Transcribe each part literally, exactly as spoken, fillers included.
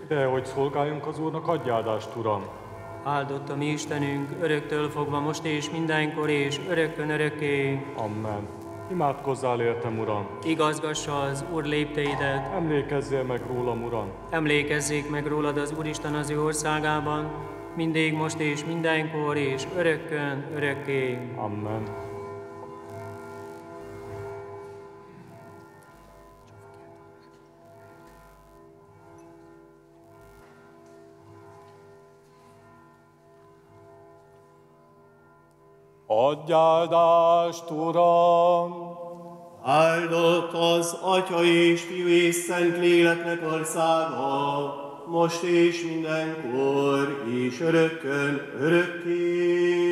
Te, hogy szolgáljunk az Úrnak, adj áldást, Uram! Áldott a mi Istenünk, öröktől fogva most és mindenkor és örökkön örökké. Amen. Imádkozzál értem, Uram! Igazgassa az Úr lépteidet. Emlékezzél meg rólam, Uram! Emlékezzék meg rólad az Úristen az ő országában, mindig, most és mindenkor és örökkön örökké. Amen. Adj áldást, Uram! Áldott az Atya és Fiú és Szent Léleknek országa, most és mindenkor, és örökkön örökké.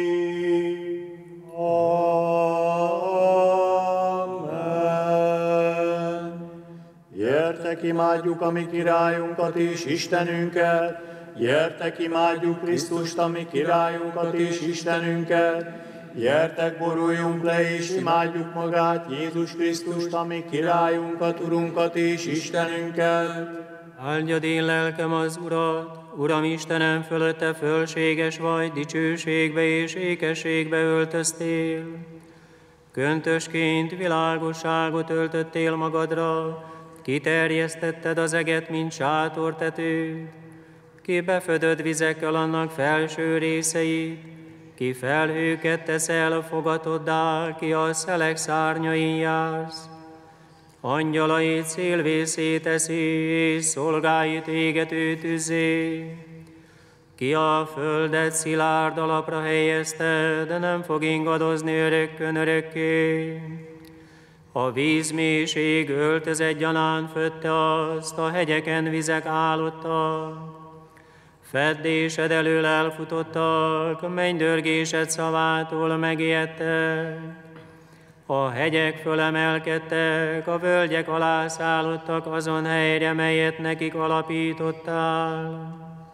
Amen. Gyertek, imádjuk a mi királyunkat és Istenünket, gyertek, imádjuk Krisztust, a mi királyunkat és Istenünket, gyertek, boruljunk le és imádjuk magát, Jézus Krisztust, a mi királyunkat, Urunkat és Istenünket. Áldjad én lelkem az Urat, Uram Istenem, fölötte fölséges vagy, dicsőségbe és ékességbe öltöztél. Köntösként világosságot öltöttél magadra, kiterjesztetted az eget, mint sátortetőt, ki befödött vizekkel annak felső részeit, ki felhőket teszel fogatoddá, ki a szelek szárnyain jársz. Angyalait szélvészé teszi, és szolgáit égető tüzzé. Ki a földet szilárd alapra helyezte, de nem fog ingadozni örökkön örökké. A vízmélység öltözet gyanánt fötte azt, a hegyeken vizek állottak. Feddésed elől elfutottak, mennydörgésed szavától megijedtek. A hegyek fölemelkedtek, a völgyek alá szállottak azon helyre, melyet nekik alapítottál.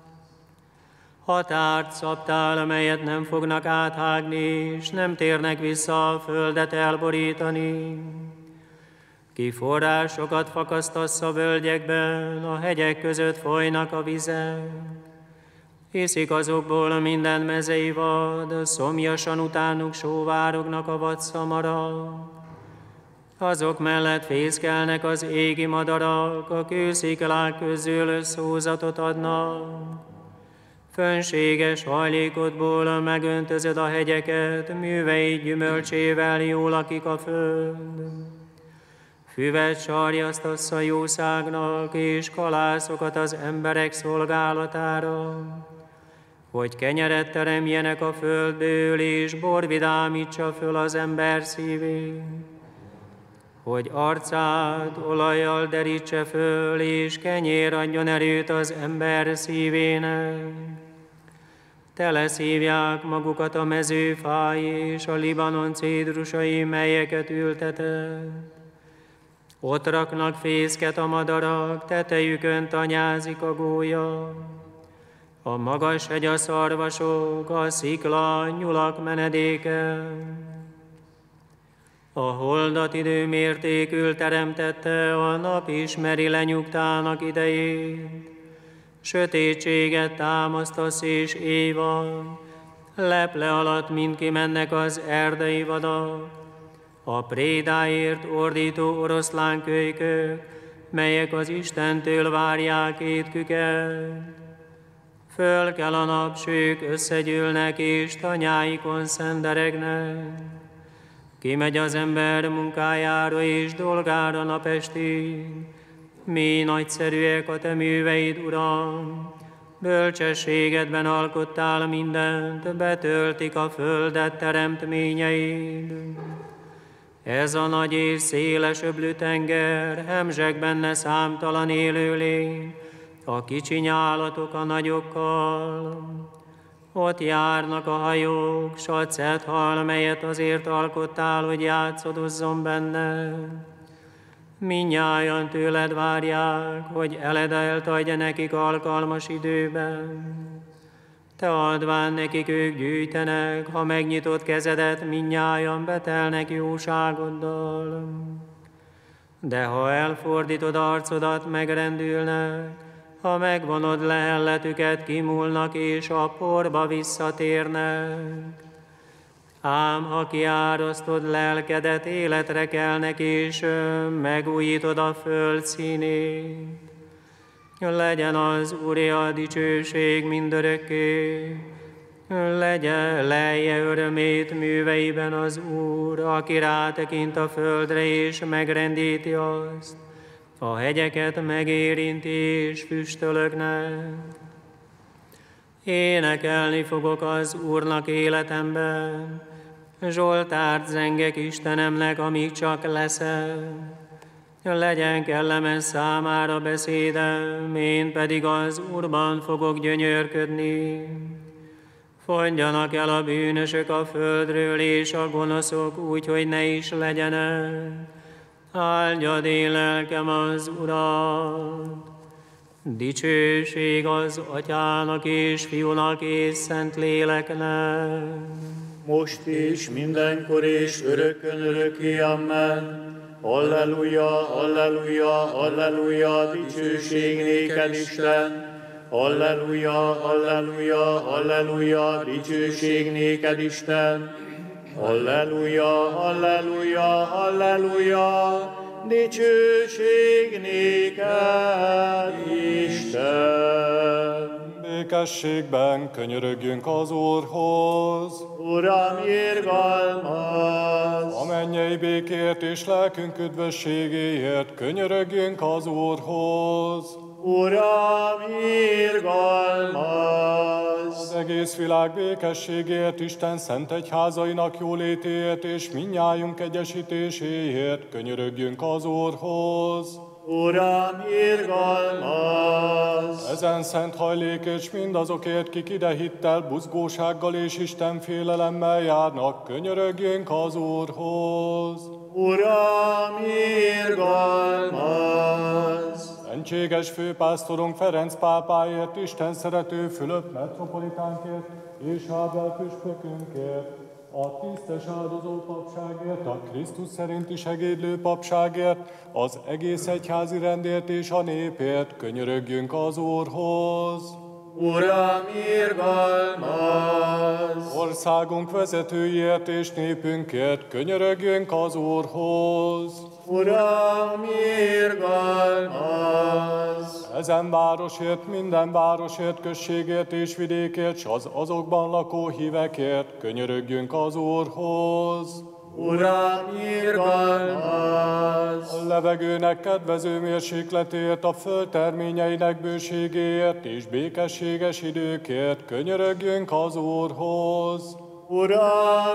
Határt szabtál, melyet nem fognak áthágni, és nem térnek vissza a földet elborítani. Ki forrásokat fakasztasz a völgyekben, a hegyek között folynak a vizek. Hiszik azokból minden mezei vad, szomjasan utánuk sóvárognak a vadszamarak. Azok mellett fészkelnek az égi madarak, a kősziklák közül szózatot adnak. Fönséges hajlékodból megöntözöd a hegyeket, műveid gyümölcsével jól lakik a föld. Füvet sarjasztasz a jószágnak, és kalászokat az emberek szolgálatára, hogy kenyeret teremjenek a földből, és bor vidámítsa föl az ember szívét, hogy arcát olajjal derítse föl, és kenyér adjon erőt az ember szívének. Teleszívják magukat a mezőfáj és a Libanon cédrusai, melyeket ültetett. Ott raknak fészket a madarak, tetejükön tanyázik a gólya. A magas hegy a szarvasok, a szikla, nyulak menedéke. A holdat időmértékül teremtette, a nap ismeri lenyugtának idejét. Sötétséget támasztasz és éj van, leple alatt mind kimennek az erdei vadak. A prédáért ordító oroszlánkölykök, melyek az Istentől várják étküket. Föl kell a napsők, összegyűlnek és tanyáikon szenderegnek. Kimegy az ember munkájára és dolgára napestig. Mi nagyszerűek a te műveid, Uram! Bölcsességedben alkottál mindent, betöltik a földet teremtményeid. Ez a nagy és széles öblű tenger, hemzseg benne számtalan élőlény, a kicsiny állatok a nagyokkal. Ott járnak a hajók, s a cethal, melyet azért alkottál, hogy játszadozzon benne. Mindnyájan tőled várják, hogy eledelt adja nekik alkalmas időben. Te adván nekik ők gyűjtenek, ha megnyitott kezedet, mindnyájan betelnek jóságoddal. De ha elfordítod arcodat, megrendülnek, ha megvonod lehelletüket, kimúlnak és a porba visszatérnek. Ám ha kiárasztod lelkedet, életre kelnek, és megújítod a föld színét. Legyen az Úré a dicsőség mindörökké, legyen, lelje örömét műveiben az Úr, aki rátekint a földre és megrendíti azt. A hegyeket megérinti és füstölögnek. Énekelni fogok az Úrnak életemben, Zsoltárt zengek Istenemnek, amíg csak leszek. Legyen kellemes számára beszédem, én pedig az Úrban fogok gyönyörködni. Fonjanak el a bűnösök a földről, és a gonoszok úgy, hogy ne is legyenek. Áldjad én lelkem az Urat. Dicsőség az Atyának és Fiúnak és Szentléleknek. Most is, mindenkor és örökkön örökké, amen. Halleluja, halleluja, halleluja, dicsőség néked Isten. Halleluja, halleluja, halleluja, dicsőség néked Isten. Halleluja, halleluja, halleluja, dicsőség néked Isten. Békességben könyörögjünk az Úrhoz. Uram, irgalmaz! A mennyei békért és lelkünk üdvösségéért könyörögjünk az Úrhoz. Uram, irgalmaz! Az egész világ békességért, Isten szent egyházainak jólétéért és mindnyájunk egyesítéséért könyörögjünk az Úrhoz. Uram, irgalmaz! Ezen szent hajlék és mindazokért, kik ide hittel, buzgósággal és Isten félelemmel járnak, könyörögjünk az Úrhoz. Uram, irgalmaz! Szentséges főpásztorunk Ferenc pápáért, Isten szerető Fülöp metropolitánkért és Ábel püspökünkért, a tisztes áldozó papságért, a Krisztus szerinti segédlő papságért, az egész egyházi rendért és a népért könyörögjünk az Úrhoz. Uram, irgalmaz! Országunk vezetőiért és népünkért könyörögjünk az Úrhoz. Uram, irgalmaz! Ezen városért, minden városért, községért és vidékért, s az azokban lakó hívekért könyörögjünk az Úrhoz. Uram, irgalmaz! A levegőnek kedvező mérsékletért, a föld terményeinek bőségéért és békességes időkért könyörögjünk az Úrhoz. Uram,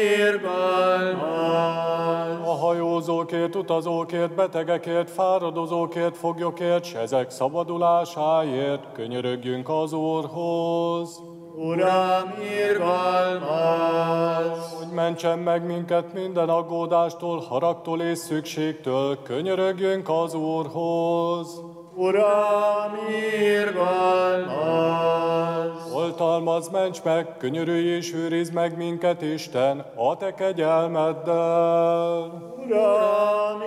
irgalmaz! A hajózókért, utazókért, betegekért, fáradozókért, foglyokért, s ezek szabadulásáért könyörögjünk az Úrhoz. Uram, irgalmaz! Hogy mentsen meg minket minden aggódástól, haragtól és szükségtől, könyörögjünk az Úrhoz. Uram, irgalmaz! Oltalmazz, ments meg, könyörülj és őrizd meg minket, Isten, a te kegyelmeddel. Uram,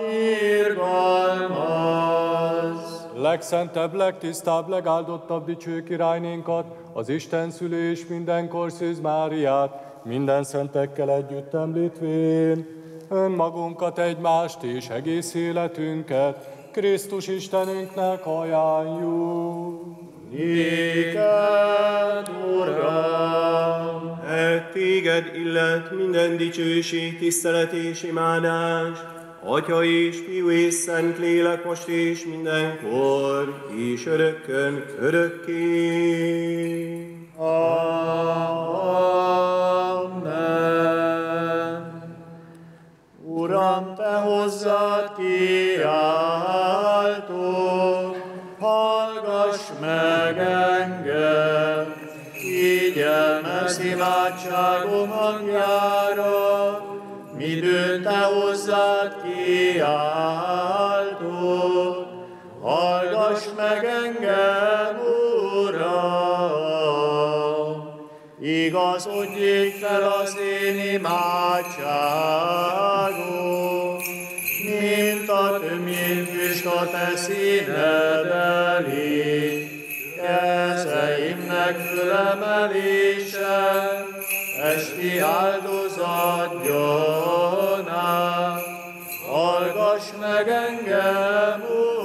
irgalmaz! Legszentebb, legtisztább, legáldottabb dicső királynénkat, az Isten szülő és mindenkor Szűz Máriát, minden szentekkel együtt említvén, önmagunkat, egymást és egész életünket Krisztus Istenünknek ajánljuk. Néked, Uram! E téged illet minden dicsőség, tisztelet és imádás, Atya és Fiú és Szentlélek, most és mindenkor, és örökkön örökké. Amen. Uram, te hozzád kiáltok, hallgass meg engem, figyelmez imádságom hangjára, midőn te hozzád kiáltok, hallgass meg engem, Uram! Igazodjék fel az én imádságom, mint a tömény füst a te színed elé. megfölemelése, esti áldozat gyanát. Hallgass meg engem,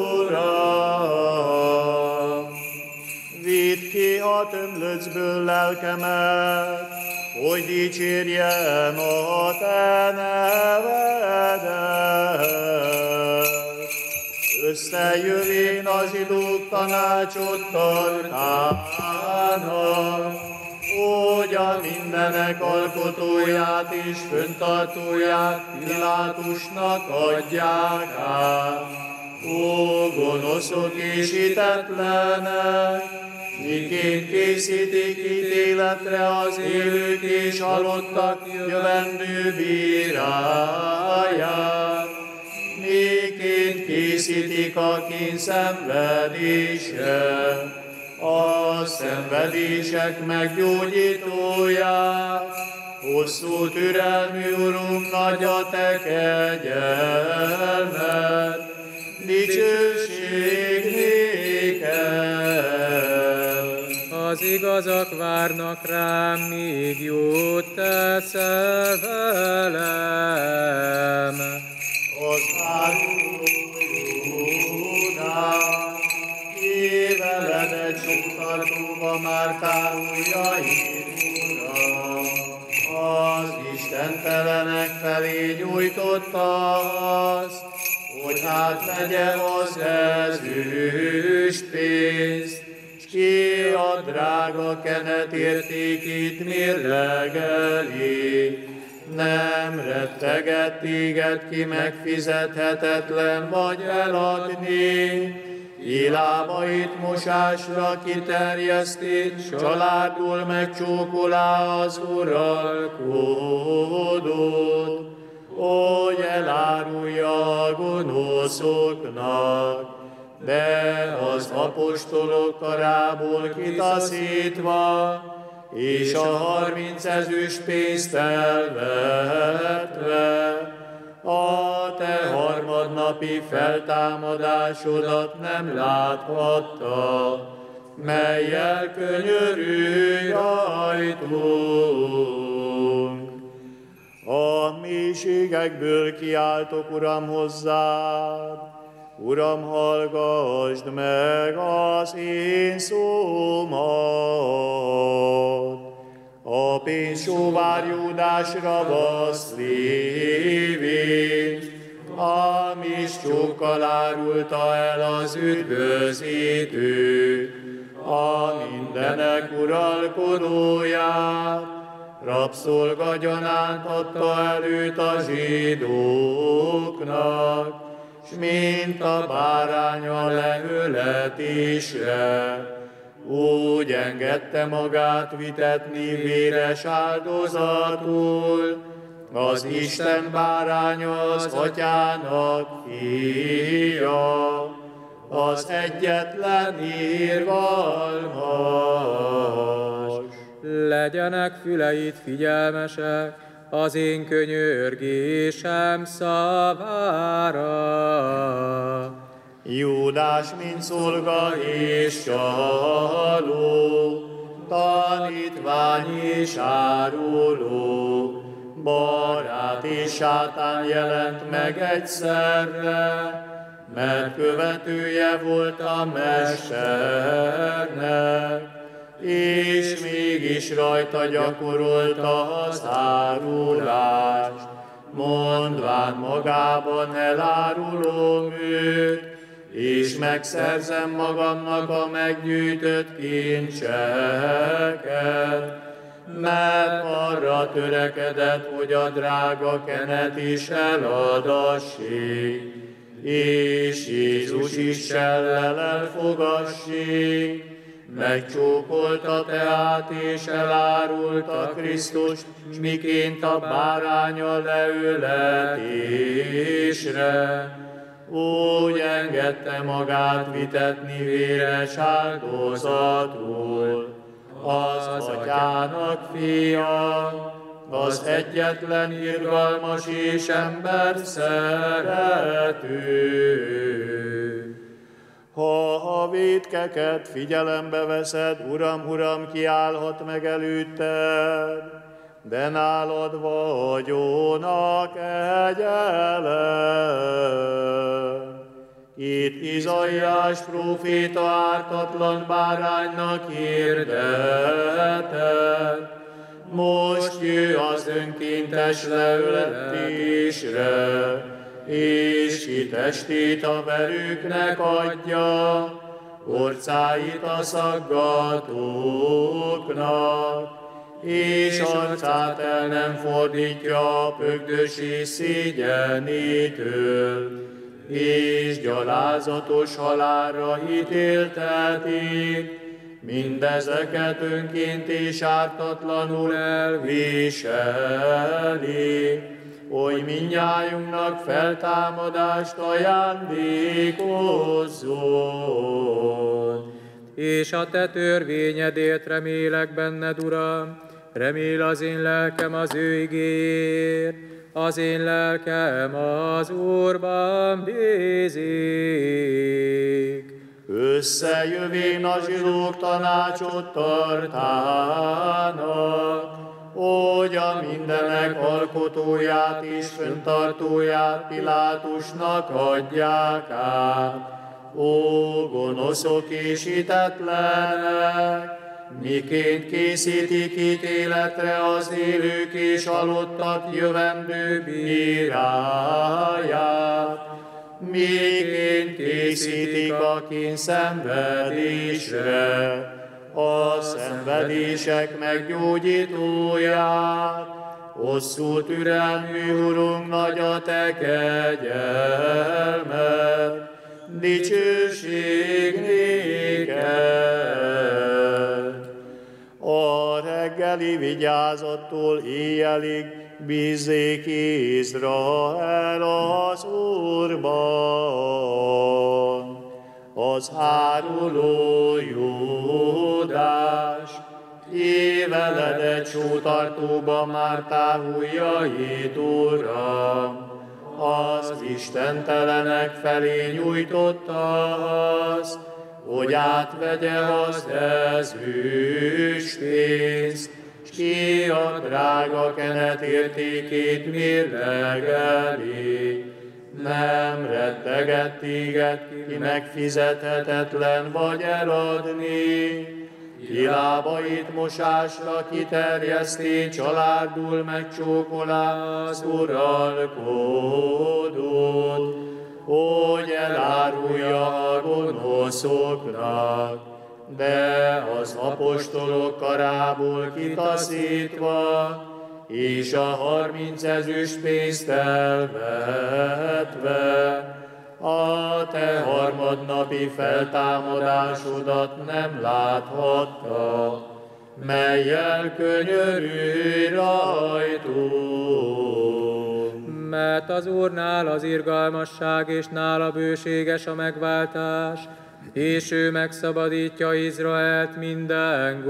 Uram! Vidd ki a tömlöcből lelkemet, hogy dicsérjem a te nevedet. Összejövén a zsidók tanácsot tartának, hogy a mindenek alkotóját és föntartóját Pilátusnak adják át. Ó, gonoszok és hitetlenek, miként készítik ítéletre az élők és halottak jövendő bíráját, miként készítik a kényszenvedésre, a szenvedések meggyógyítóját. Hosszú türelmű Urunk, nagy a te kegyelmed, dicsőség néked. Az igazak várnak rám, míg jót teszel velem. Az áruló Júdás, éveledet soktartóba már táruljaid, Uram. Az istentelenek felé nyújtotta azt, hogy átvegye az ezüst pénzt, s ki a drága kenet értékét mérlegeli. Nem retteget téged ki megfizethetetlen vagy eladni, ilábait mosásra kiterjeszti, családul megcsókolá az uralkodót, hogy elárulja a gonoszoknak, de az apostolok karából kitaszítva, és a harminc ezüst pénzt elvetve, a te harmadnapi feltámadásodat nem láthatta, mellyel könyörülj rajtunk. A mélységekből kiáltok, Uram, hozzád. Uram, hallgasd meg az én szómat. A pénzsóvár Júdás ravaszt lévén, hamis csókkal árulta el az üdvözítő, a mindenek uralkodóját, rabszolga gyanánt adta előtt a zsidóknak, s mint a bárány a leöletésre, úgy engedte magát vitetni véres áldozatul, az Isten báránya az Atyának fia, az egyetlen irgalmas. Legyenek füleid figyelmesek az én könyörgésem szavára. Júdás, mint szolga és csaló, tanítvány és áruló, barát és sátán jelent meg egyszerre, mert követője volt a mesternek, és mégis rajta gyakorolta az árulást, mondván magában elárulom őt, és megszerzem magamnak a meggyűjtött kincseket, mert arra törekedett, hogy a drága kenet is eladassék, és Jézus is sellel elfogassék, megcsókolta tehát és elárulta Krisztust, miként a báránya leöletésre. Úgy engedte magát vitetni véres áldozatul, az Atyának fia, az egyetlen irgalmas és ember szerető. Ha a vétkeket figyelembe veszed, Uram, Uram, kiállhat meg előtted, de nálad vagyonak egyelen. Itt Izaiás próféta ártatlan báránynak hirdetett, most jő az önkéntes leületésre, és ki testét a verőknek adja, orcáit a szaggatóknak, és arcát el nem fordítja a pökdös és szégyenétől, és gyalázatos halálra ítéltetik, mindezeket önként és ártatlanul elviseli, oly mindnyájunknak feltámadást ajándékozzon. És a te törvényedért remélek benned, Uram, remél az én lelkem az ő igéért, az én lelkem az Úrban bízik. Összejövén a zsidók tanácsot tartának, hogy a mindenek alkotóját és fenntartóját Pilátusnak adják át. Ó, gonoszok és hitetlenek, miként készítik ítéletre az élők és halottak jövendő bíráját, miként készítik a kényszenvedésre a szenvedések meggyógyítóját. Hosszú türelmű Urunk, nagy a te kegyelmed, dicsőség néked. A reggeli vigyázattól éjjelig bízzék Izrael az Úrban. Az áruló Júdás éveled egy sótartóba már távuljait, Uram. Az istentelenek felé nyújtotta azt, hogy átvegye az ezüstpénzt, s ki a drága kenet értékét mérlegeli. Nem rettegett téged, ki megfizethetetlen vagy eladni, ki lábait mosásra kiterjeszté, családul megcsókolá az uralkodót, hogy elárulja a gonoszoknak, de az apostolok karából kitaszítva, és a harminc ezüst pénzt elvetve, a te harmadnapi feltámadásodat nem láthatta, mellyel könyörülj rajtunk. Mert az Úrnál az irgalmasság, és nála bőséges a megváltás, és ő megszabadítja Izraelt minden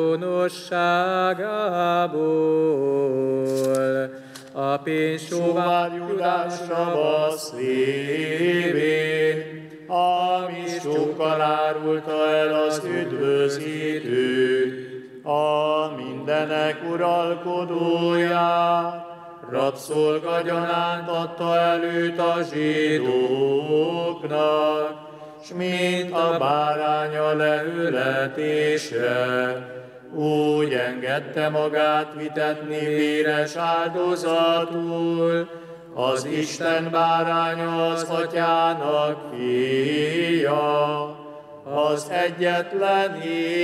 gonoszságából. A pénzsóvár Judásra vasz lévén, ami sokkal árulta el az üdvözítőt, a mindenek uralkodóját, rabszolgagyanánt adta előtt a zsidóknak, s mint a báránya leületésre, úgy engedte magát vitetni véres áldozatul, az Isten báránya az atyának fia, az egyetlen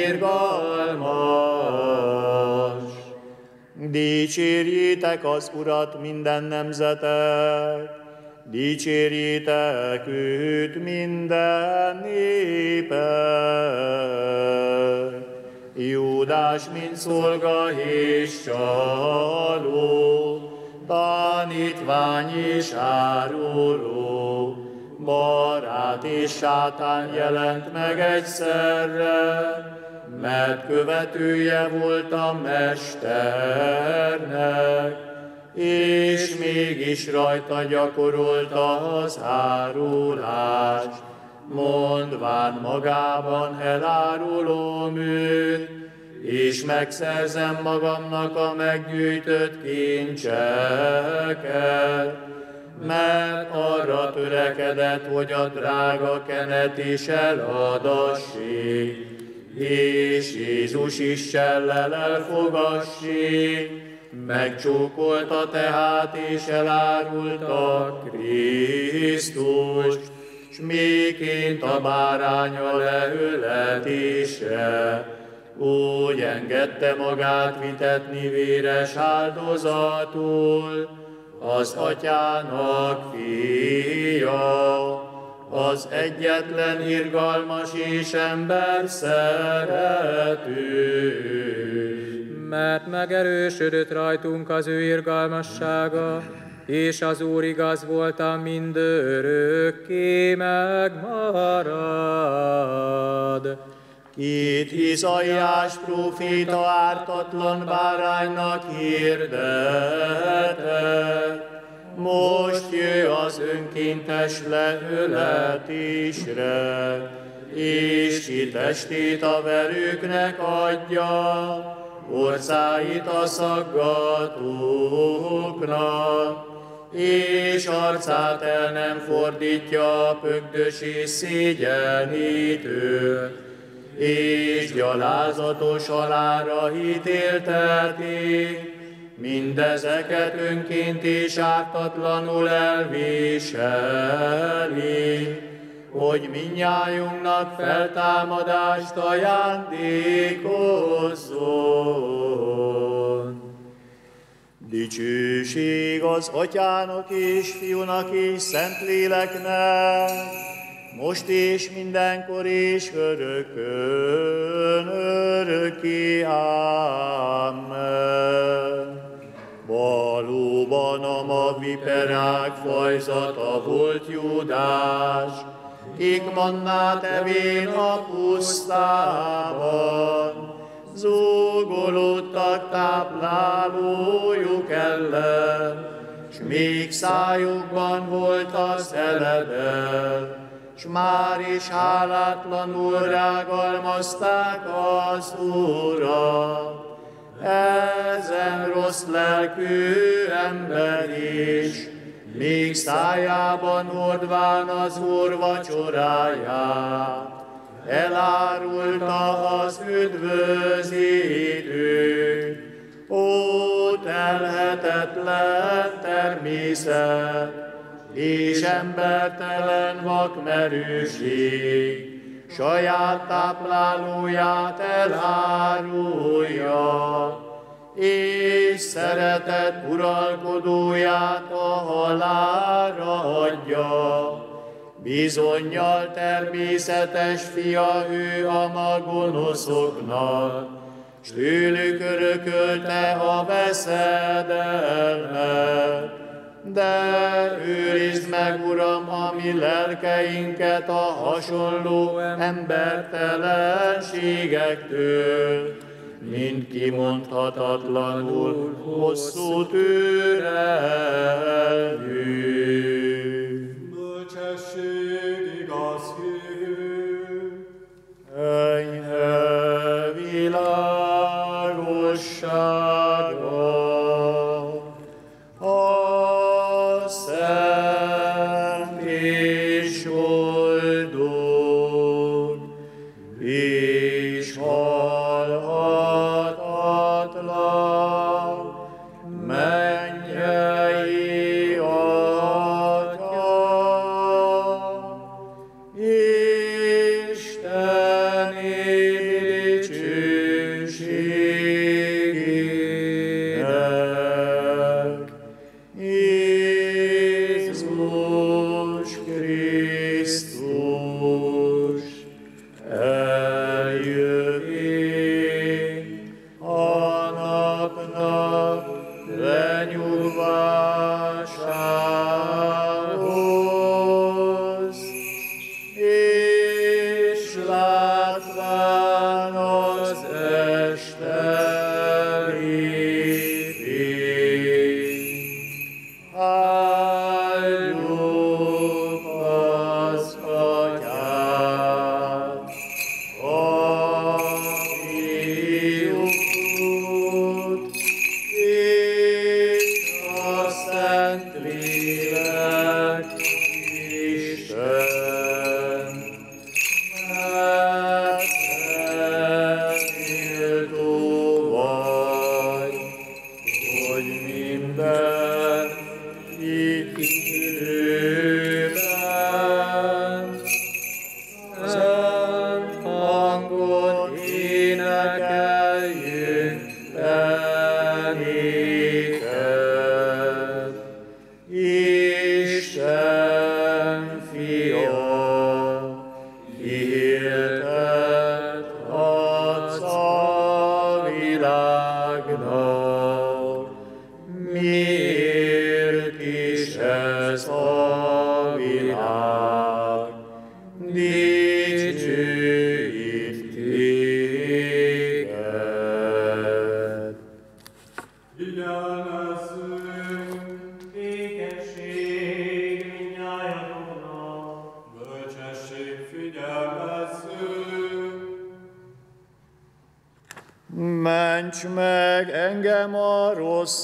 irgalmas. Dicsérjétek az Urat minden nemzetek, dicsérjétek őt minden népek. Júdás, mint szolga és csaló, tanítvány és áruló, barát és sátán jelent meg egyszerre, mert követője volt a mesternek, és mégis rajta gyakorolta az árulást, mondván magában eláruló műt, és megszerzem magamnak a meggyűjtött kincseket, mert arra törekedett, hogy a drága kenet is eladassék, és Jézus Istennel elfogassék, megcsókolta tehát és elárulta Krisztust, s miként a báránya leöletésre, úgy engedte magát vitetni véres áldozatul, az Atyának fia, az egyetlen irgalmas és ember szerető. Mert megerősödött rajtunk az ő irgalmassága, és az Úr igaz voltam mindörökké megmarad. Itt Izaiás próféta ártatlan báránynak hirdette, most jö az önkéntes leöletésre, és ki testét a verőknek adja, orcáit a szaggatóknak, és arcát el nem fordítja a pökdös és szégyenítől, és gyalázatos halálra ítéltetik, mindezeket önként és ártatlanul elviseli, hogy mindnyájunknak feltámadást ajándékozzon. Dicsőség az Atyának és Fiúnak és Szentléleknek, most és mindenkor és örökön örökké. Amen. Valóban a magviperák fajzata volt Júdás, kik mannát evén a pusztában, zúgolódtak táplálójuk ellen, s még szájukban volt a szeledel, s már is hálátlanul rágalmazták az Urat. Ezen rossz lelkű ember is, míg szájában hordván az Úr vacsoráját, elárulta az üdvözítőt. Ó, telhetetlen természet, és embertelen vakmerőség, saját táplálóját elárulja, és szeretett uralkodóját a halálra adja. Bizonnyal természetes fia ő a magonoszoknak, s tőlük örökölte a veszedelmet. De őrizd meg, Uram, a mi lelkeinket a hasonló embertelenségektől, mint kimondhatatlanul hosszú türelmű. Bölcsesség, igaz hívő, enyhe világossága, a szent és oldó, és halhatatlan, mennyei Atya, Isteni dicsőségének, Jézus Krisztus eljövén a napnak lenyugvásához, és látván az este lépény, áldjuk az Atyát. Figyelmezzünk! Ékesség mindnyájatoknak! Bölcsesség, figyelmezzünk! Ments meg engem a rossz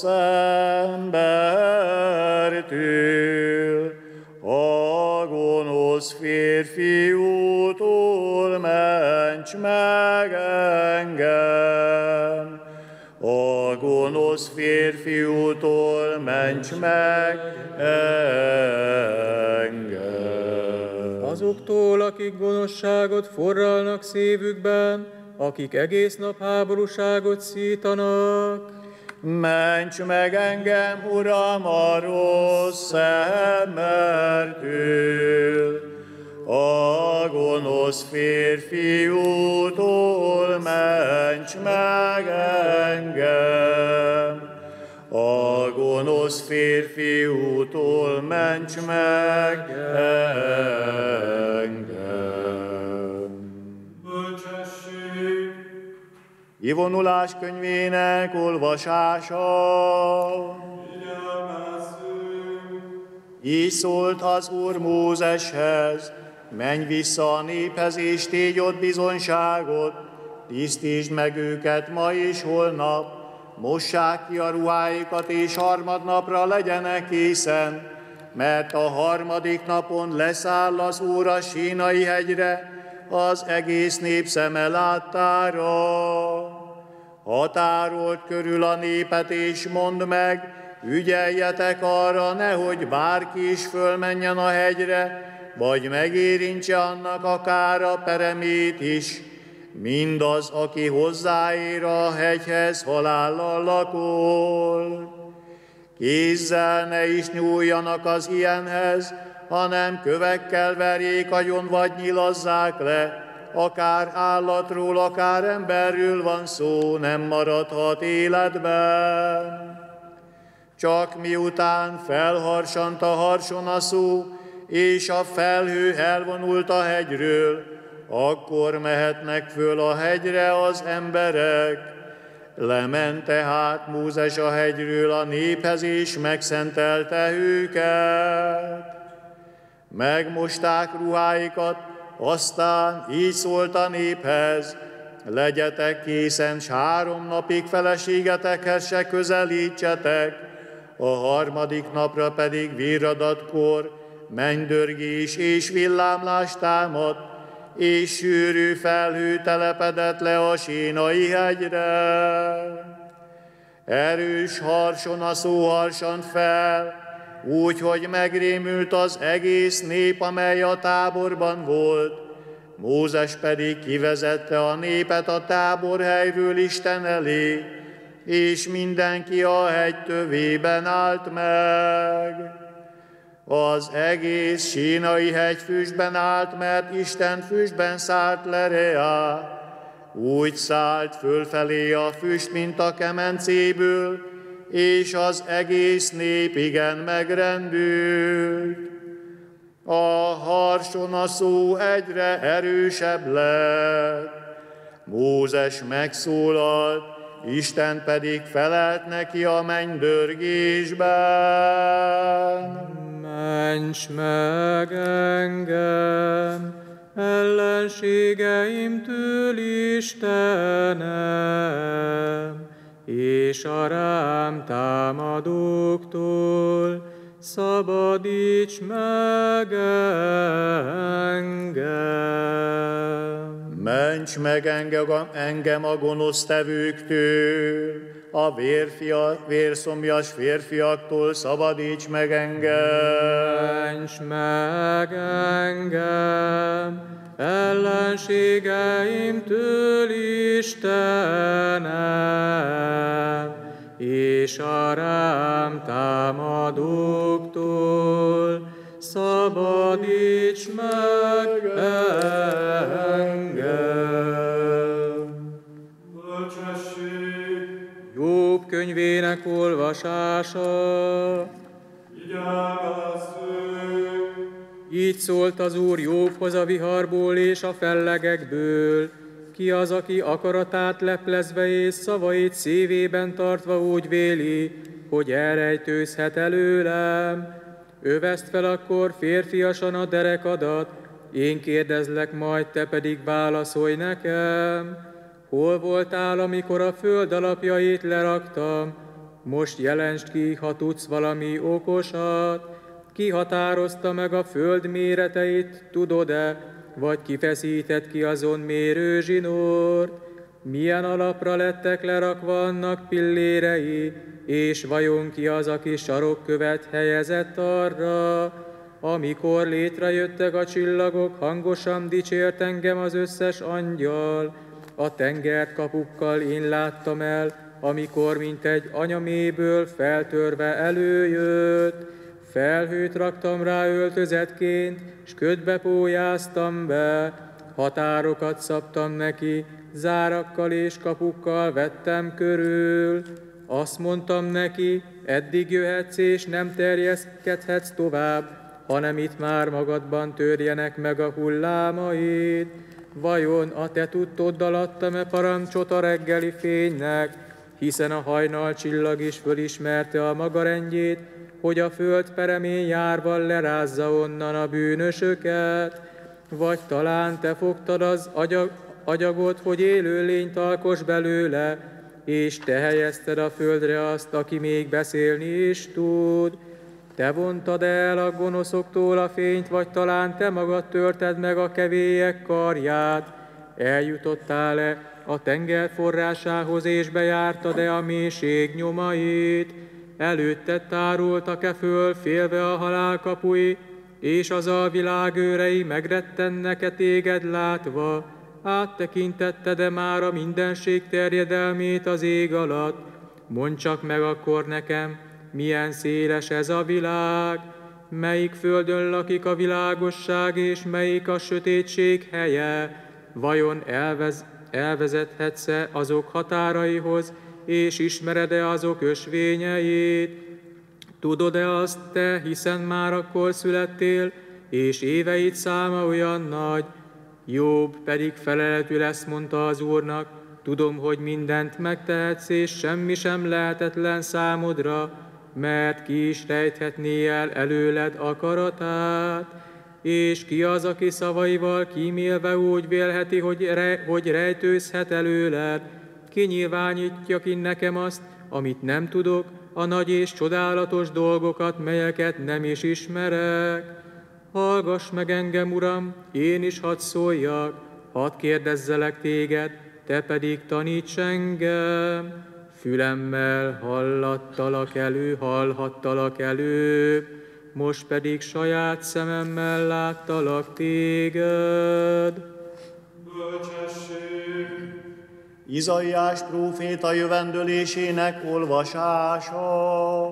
embertől, a gonosz férfiútól ments meg engem. A gonosz férfiútól ments meg engem. Azoktól, akik gonoszságot forralnak szívükben, akik egész nap háborúságot szítanak. Ments meg engem, Uram, a rossz embertől, a gonosz férfiútól ments meg engem. A gonosz férfiútól ments meg engem. Bölcsesség! Kivonulás könyvének olvasása. Figyelmezzünk! Így szólt az Úr Mózeshez, menj vissza a néphez és tégy ott bizonyságot, tisztítsd meg őket ma és holnap, mossák ki a ruháikat és harmadnapra legyenek készen, mert a harmadik napon leszáll az Úr a Sínai hegyre, az egész nép szeme láttára. Határold körül a népet és mondd meg, ügyeljetek arra, nehogy bárki is fölmenjen a hegyre, vagy megérintse annak akár a peremét is. Mindaz, aki hozzáér a hegyhez, halállal lakol. Kézzel ne is nyúljanak az ilyenhez, hanem kövekkel verjék agyon, vagy nyilazzák le. Akár állatról, akár emberről van szó, nem maradhat életben. Csak miután felharsant a harsonaszú, és a felhő elvonult a hegyről, akkor mehetnek föl a hegyre az emberek. Lement tehát Mózes a hegyről a néphez, és megszentelte őket. Megmosták ruháikat, aztán így szólt a néphez, legyetek készen, s három napig feleségetekhez se közelítsetek, a harmadik napra pedig virradatkor mennydörgés és villámlás támadt, és sűrű felhő telepedett le a Sínai hegyre. Erős harsonaszó harsant fel, úgy, hogy megrémült az egész nép, amely a táborban volt. Mózes pedig kivezette a népet a táborhelyről Isten elé, és mindenki a hegy tövében állt meg. Az egész Sínai hegy füstben állt, mert Isten füstben szállt le reá. Úgy szállt fölfelé a füst, mint a kemencéből, és az egész nép igen megrendült. A harsonaszó egyre erősebb lett. Mózes megszólalt, Isten pedig felelt neki a mennydörgésben. Ments meg engem, ellenségeimtől, Istenem, és a rám támadóktól szabadíts meg engem. Ments meg engem, engem a gonosztevőktől, a vérfia, vérszomjas férfiaktól szabadíts meg engem. Ments meg engem, ellenségeimtől, Istenem, és a rám támadóktól szabadíts meg engem. Bölcsesség! Jobb könyvének olvasása. Figyelmezzünk! Így szólt az Úr Jobbhoz a viharból és a fellegekből. Ki az, aki akaratát leplezve és szavait szívében tartva úgy véli, hogy elrejtőzhet előlem? Öveszt fel akkor férfiasan a derekadat, én kérdezlek majd, te pedig válaszolj nekem. Hol voltál, amikor a föld alapjait leraktam? Most jelentsd ki, ha tudsz valami okosat. Ki határozta meg a föld méreteit, tudod-e? Vagy kifeszített ki azon mérő zsinort? Milyen alapra lettek lerakva annak pillérei, és vajon ki az, aki sarokkövet helyezett arra? Amikor létrejöttek a csillagok, hangosan dicsért engem az összes angyal. A tengert kapukkal én láttam el, amikor mint egy anyaméből feltörve előjött. Felhőt raktam rá öltözetként, s ködbe pólyáztam be. Határokat szabtam neki, zárakkal és kapukkal vettem körül. Azt mondtam neki, eddig jöhetsz és nem terjeszkedhetsz tovább, hanem itt már magadban törjenek meg a hullámaid. Vajon a te tudtoddal adtam-e parancsot a reggeli fénynek, hiszen a hajnal csillag is fölismerte a maga rendjét, hogy a föld peremén járva lerázza onnan a bűnösöket? Vagy talán te fogtad az agyag, agyagot, hogy élő lényt alkos belőle, és te helyezted a földre azt, aki még beszélni is tud? Te vontad el a gonoszoktól a fényt, vagy talán te magad törted meg a kevélyek karját? Eljutottál-e a tenger forrásához, és bejártad-e a mélység nyomait? Előtted tárultak-e föl, félve a halál kapui, és az alvilág őrei megrettennek-e téged látva? Áttekintetted-e már a mindenség terjedelmét az ég alatt? Mondd csak meg akkor nekem, milyen széles ez a világ, melyik földön lakik a világosság, és melyik a sötétség helye? Vajon elvez, elvezethetsz-e azok határaihoz, és ismered-e azok ösvényeit? Tudod-e azt te, hiszen már akkor születtél, és éveid száma olyan nagy? Jobb pedig feleletül ezt mondta az Úrnak, tudom, hogy mindent megtehetsz, és semmi sem lehetetlen számodra, mert ki is rejthetné el előled akaratát. És ki az, aki szavaival kímélve úgy vélheti, hogy, re, hogy rejtőzhet előled? Ki nyilvánítja ki nekem azt, amit nem tudok, a nagy és csodálatos dolgokat, melyeket nem is ismerek? Hallgass meg engem, Uram, én is hadd szóljak, hadd kérdezzelek téged, te pedig taníts engem. Fülemmel hallattalak elő, hallhattalak elő, most pedig saját szememmel láttalak téged. Bölcsesség! Izaiás próféta jövendölésének olvasása.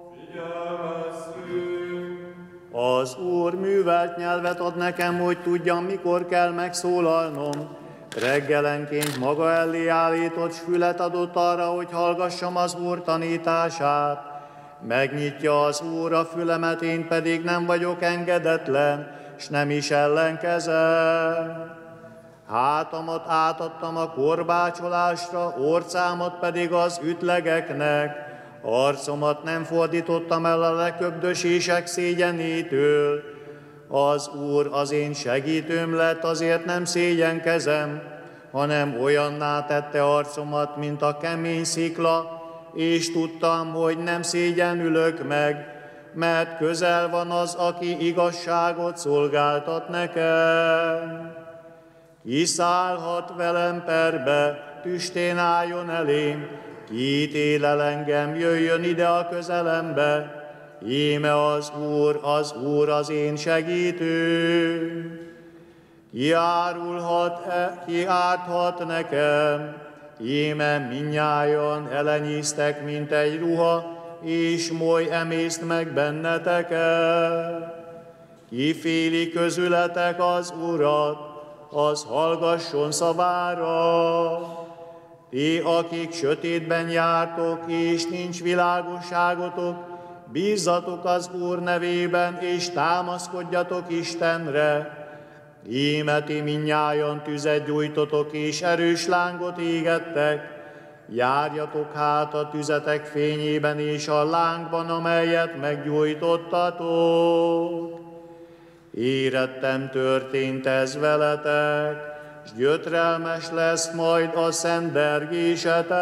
Az Úr művelt nyelvet ad nekem, hogy tudjam, mikor kell megszólalnom. Reggelenként maga elé állított, s fület adott arra, hogy hallgassam az Úr tanítását. Megnyitja az Úr a fülemet, én pedig nem vagyok engedetlen, s nem is ellenkezem. Hátamat átadtam a korbácsolásra, orcámat pedig az ütlegeknek. Arcomat nem fordítottam el a leköbdösések szégyenétől. Az Úr az én segítőm lett, azért nem szégyenkezem, hanem olyanná tette arcomat, mint a kemény szikla, és tudtam, hogy nem szégyenülök meg, mert közel van az, aki igazságot szolgáltat nekem. Kiszállhat velem perbe, tüstén álljon elém, kiítél el engem, jöjjön ide a közelembe. Íme az Úr, az Úr az én segítőm. Ki árulhat, ki árthat nekem? Íme mindnyájan elenyésztek, mint egy ruha, és moly emészt meg benneteket. Ki féli közületek az Urat, az hallgasson szavára. Ti, akik sötétben jártok, és nincs világosságotok, bízzatok az Úr nevében, és támaszkodjatok Istenre. Íme ti mindnyájan tüzet gyújtotok és erős lángot égettek, járjatok hát a tüzetek fényében és a lángban, amelyet meggyújtottatok. Érettem történt ez veletek, s gyötrelmes lesz majd a szendergésetek.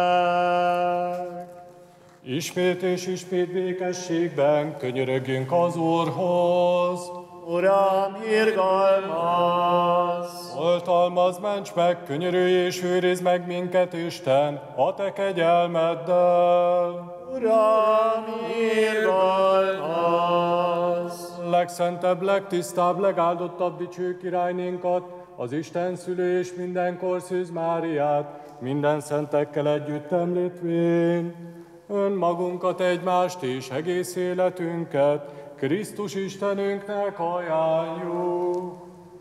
Ismét és ismét békességben könyörögjünk az Úrhoz. Uram, irgalmaz! Oltalmaz, ments meg, könyörülj és őrizd meg minket, Isten, a te kegyelmeddel. Uram, irgalmaz! Legszentebb, legtisztább, legáldottabb dicső királynénkat, az Isten szülő és mindenkor Szűz Máriát, minden szentekkel együtt említvén, önmagunkat, egymást és egész életünket Krisztus Istenünknek ajánljuk.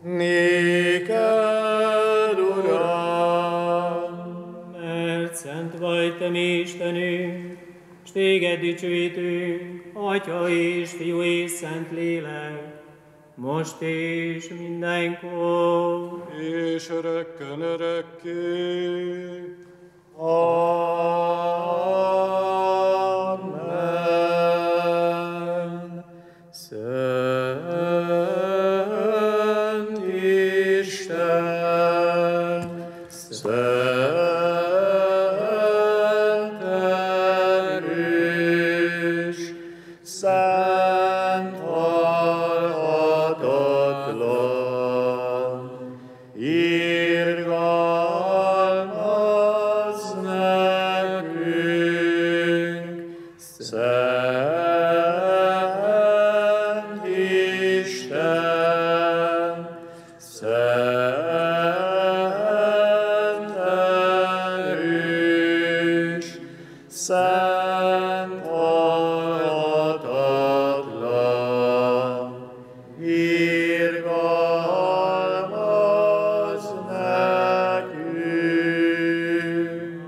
Néked, Uram! Mert szent vagy te mi Istenünk, s téged dicsőítünk, Atya és Fiú és Szent Lélek, most és mindenkor. És örökkön örökké. Amen. Szent Isten, szent erős, szent halhatatlan, irgalmaz nekünk, szent Isten, szent erős, szent halhatatlan, irgalmaz nekünk.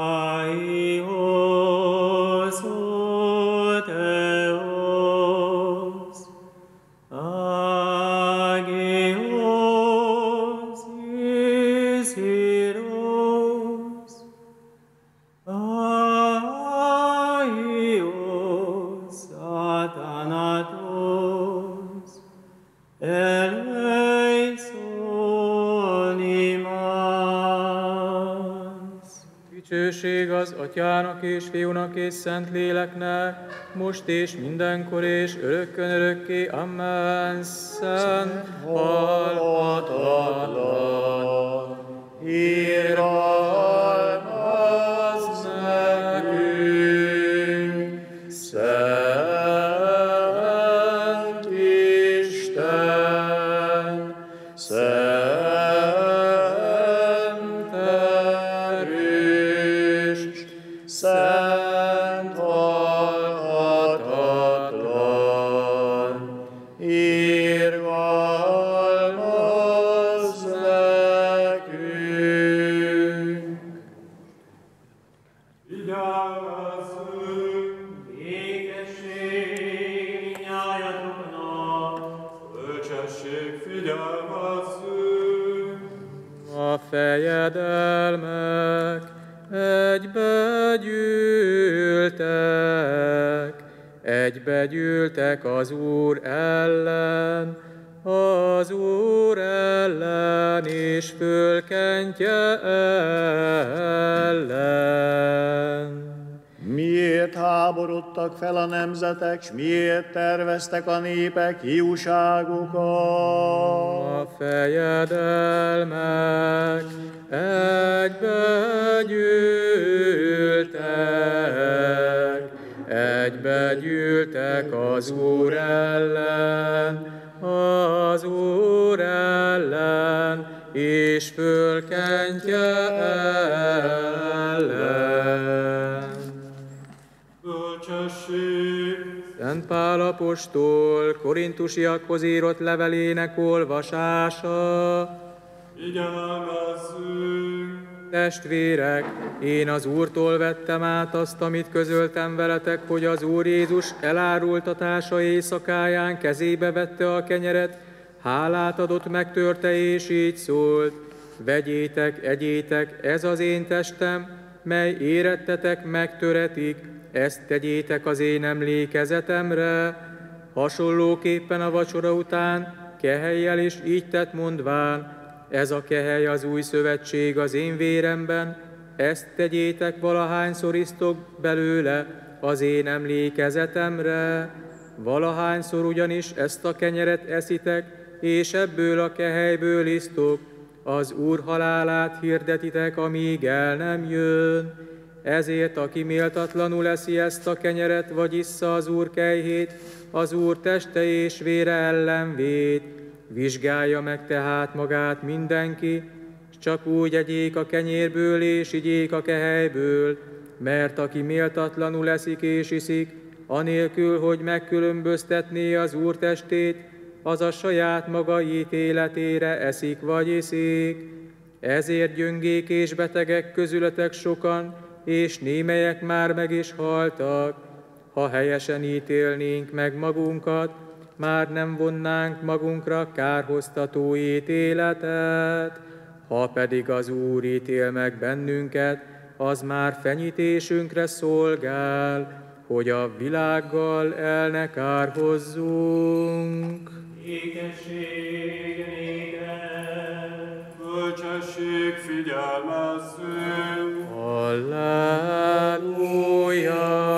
Aios o Theos, agios isiros, aios satanatos, eleison imas. Dicsőség az Atyának és Fiúnak és Szentléleknek, most és mindenkor és örökkön örökké. Amen. Szent halhatatlan, irgalmaz nekünk, szent Isten, szent erős, szent halhatatlan, irgalmaz nekünk. Vigyázzunk, Békesség minnyájatoknak, bölcsesség, figyelmezzünk. A fejedelmek egybegyűltek, egybegyűltek az Úr ellen, az Úr ellen és fölkentje ellen. Miért háborodtak fel a nemzetek, s miért terveztek a népek hiúságokat? A fejedelmek egybegyűltek, egybegyűltek az Úr ellen, az Úr ellen, és fölkentje ellen. Bölcsesség, Szent Pál apostol korintusiakhoz írott levelének olvasása. figyelmezzünk. Testvérek, én az Úrtól vettem át azt, amit közöltem veletek, hogy az Úr Jézus elárultatása éjszakáján kezébe vette a kenyeret, hálát adott, megtörte, és így szólt: vegyétek, egyétek, ez az én testem, mely érettetek megtöretik, ezt tegyétek az én emlékezetemre. Hasonlóképpen a vacsora után kehelyjel is így tett, mondván: ez a kehely az új szövetség az én véremben, ezt tegyétek, valahányszor isztok belőle az én emlékezetemre. Valahányszor ugyanis ezt a kenyeret eszitek, és ebből a kehelyből isztok, az Úr halálát hirdetitek, amíg el nem jön. Ezért, aki méltatlanul eszi ezt a kenyeret, vagy issza az Úr kejhét, az Úr teste és vére ellen véd. Vizsgálja meg tehát magát mindenki, s csak úgy egyék a kenyérből és igyék a kehelyből, mert aki méltatlanul eszik és iszik, anélkül, hogy megkülönböztetné az Úr testét, az a saját maga ítéletére eszik vagy iszik. Ezért gyöngék és betegek közületek sokan, és némelyek már meg is haltak. Ha helyesen ítélnénk meg magunkat, már nem vonnánk magunkra kárhoztató ítéletet. Ha pedig az Úr ítél meg bennünket, az már fenyítésünkre szolgál, hogy a világgal el ne kárhozzunk. Ékesség néked, Bölcsesség, figyelmezzünk! Halleluja!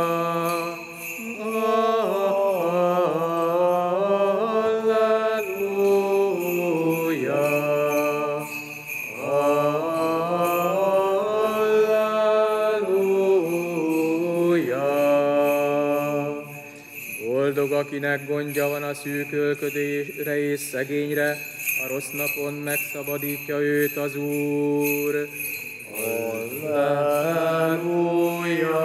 Boldog, akinek gondja van a szűkölködésre és szegényre, a rossz napon megszabadítja őt az Úr. Halleluja!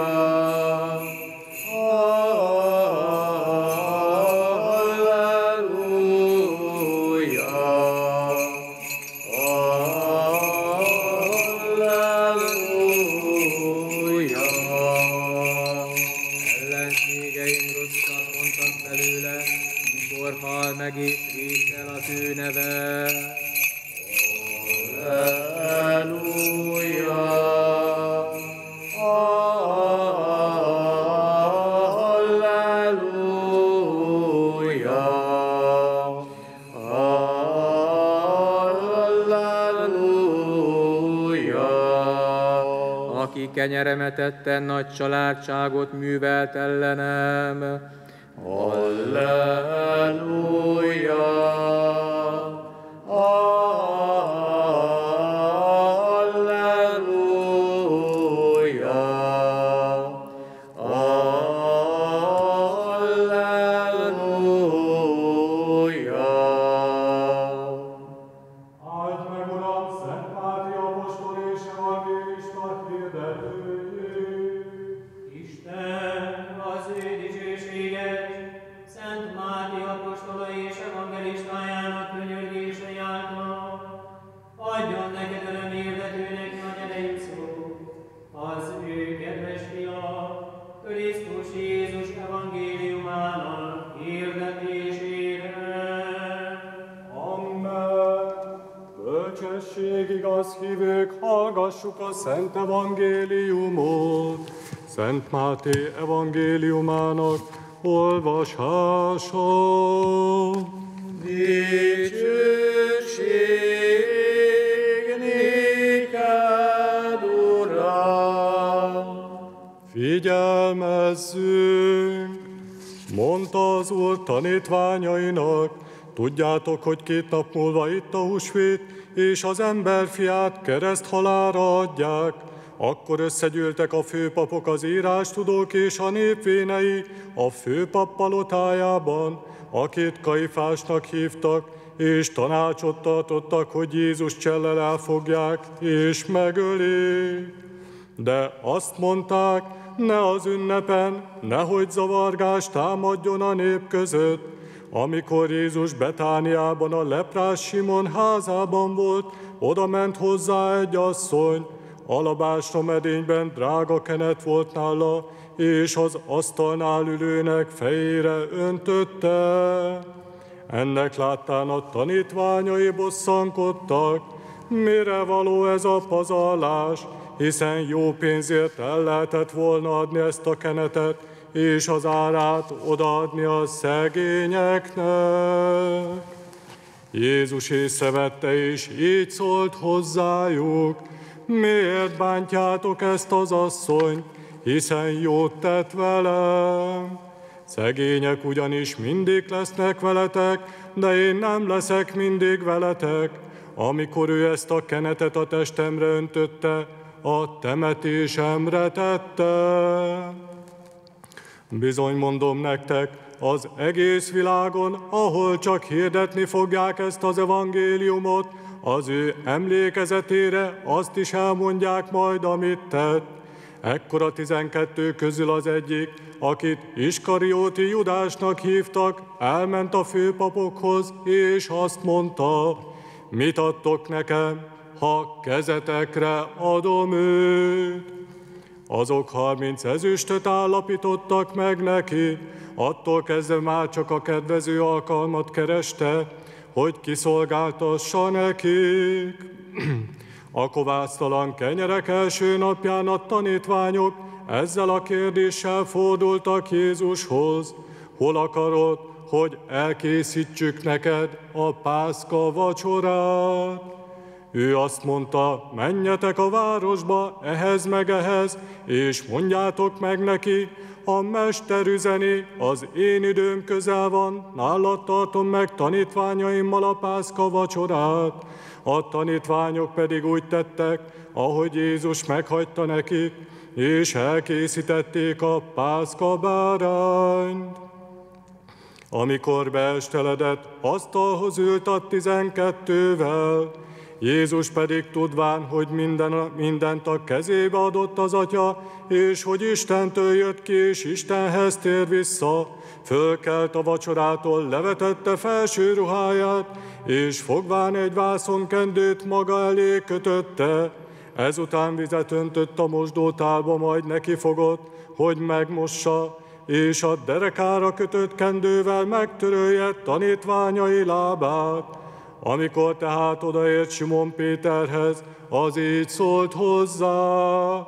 Meg és vétel az ő neve. Halleluja! Halleluja! Halleluja! Aki kenyeremet etten, nagy családságot művelt ellenem. Halleluja! Halleluja! Halleluja! Áld meg, Uram, Szent Máté apostol és evangélista hirdetőjét! Isten az ő dicsőséget, Szent Máté apostola és evangelistájának könyörgése által adjon neked örömhirdetőnek nagy erejű szó, az ő kedves fia, Krisztus Jézus evangéliumának hirdetésére. Amen. Bölcsesség, igaz hívők, hallgassuk a Szent Evangéliumot. Szent Máté evangéliumának olvasása. Dicsőség néked, Uram! Figyelmezzünk! Mondta az Úr tanítványainak: tudjátok, hogy két nap múlva itt a húsvét, és az emberfiát kereszthalálra adják. Akkor összegyűltek a főpapok, az írástudók és a népvénei a főpap palotájában, akit Kaifásnak hívtak, és tanácsot tartottak, hogy Jézus csellel elfogják és megölik. De azt mondták, ne az ünnepen, nehogy zavargás támadjon a nép között. Amikor Jézus Betániában a leprás Simon házában volt, oda ment hozzá egy asszony, alabásra medényben drága kenet volt nála, és az asztalnál ülőnek fejére öntötte. Ennek láttán a tanítványai bosszankodtak, mire való ez a pazarlás, hiszen jó pénzért el lehetett volna adni ezt a kenetet, és az árát odaadni a szegényeknek. Jézus észrevette, és így szólt hozzájuk: miért bántjátok ezt az asszonyt, hiszen jót tett velem? Szegények ugyanis mindig lesznek veletek, de én nem leszek mindig veletek. Amikor ő ezt a kenetet a testemre öntötte, a temetésemre tette. Bizony mondom nektek, az egész világon, ahol csak hirdetni fogják ezt az evangéliumot, az ő emlékezetére azt is elmondják majd, amit tett. Ekkor a tizenkettő közül az egyik, akit Iskarióti Judásnak hívtak, elment a főpapokhoz, és azt mondta: mit adtok nekem, ha kezetekre adom őt? Azok harminc ezüstöt állapítottak meg neki, attól kezdve már csak a kedvező alkalmat kereste, hogy kiszolgáltassa nekik. A kovásztalan kenyerek első napján a tanítványok ezzel a kérdéssel fordultak Jézushoz: hol akarod, hogy elkészítsük neked a Pászka vacsorát? Ő azt mondta: menjetek a városba, ehhez meg ehhez, és mondjátok meg neki: a mester üzeni, az én időm közel van, nálad tartom meg tanítványaimmal a Pászka vacsorát. A tanítványok pedig úgy tettek, ahogy Jézus meghagyta nekik, és elkészítették a Pászka bárányt. Amikor beesteledett, asztalhoz ült a tizenkettővel. Jézus pedig tudván, hogy minden, mindent a kezébe adott az Atya, és hogy Istentől jött ki, és Istenhez tér vissza, fölkelt a vacsorától, levetette felső ruháját, és fogván egy vászonkendőt maga elé kötötte. Ezután vizet öntött a mosdótálba, majd nekifogott, hogy megmossa, és a derekára kötött kendővel megtörölje tanítványai lábát. Amikor tehát odaért Simon Péterhez, az így szólt hozzá: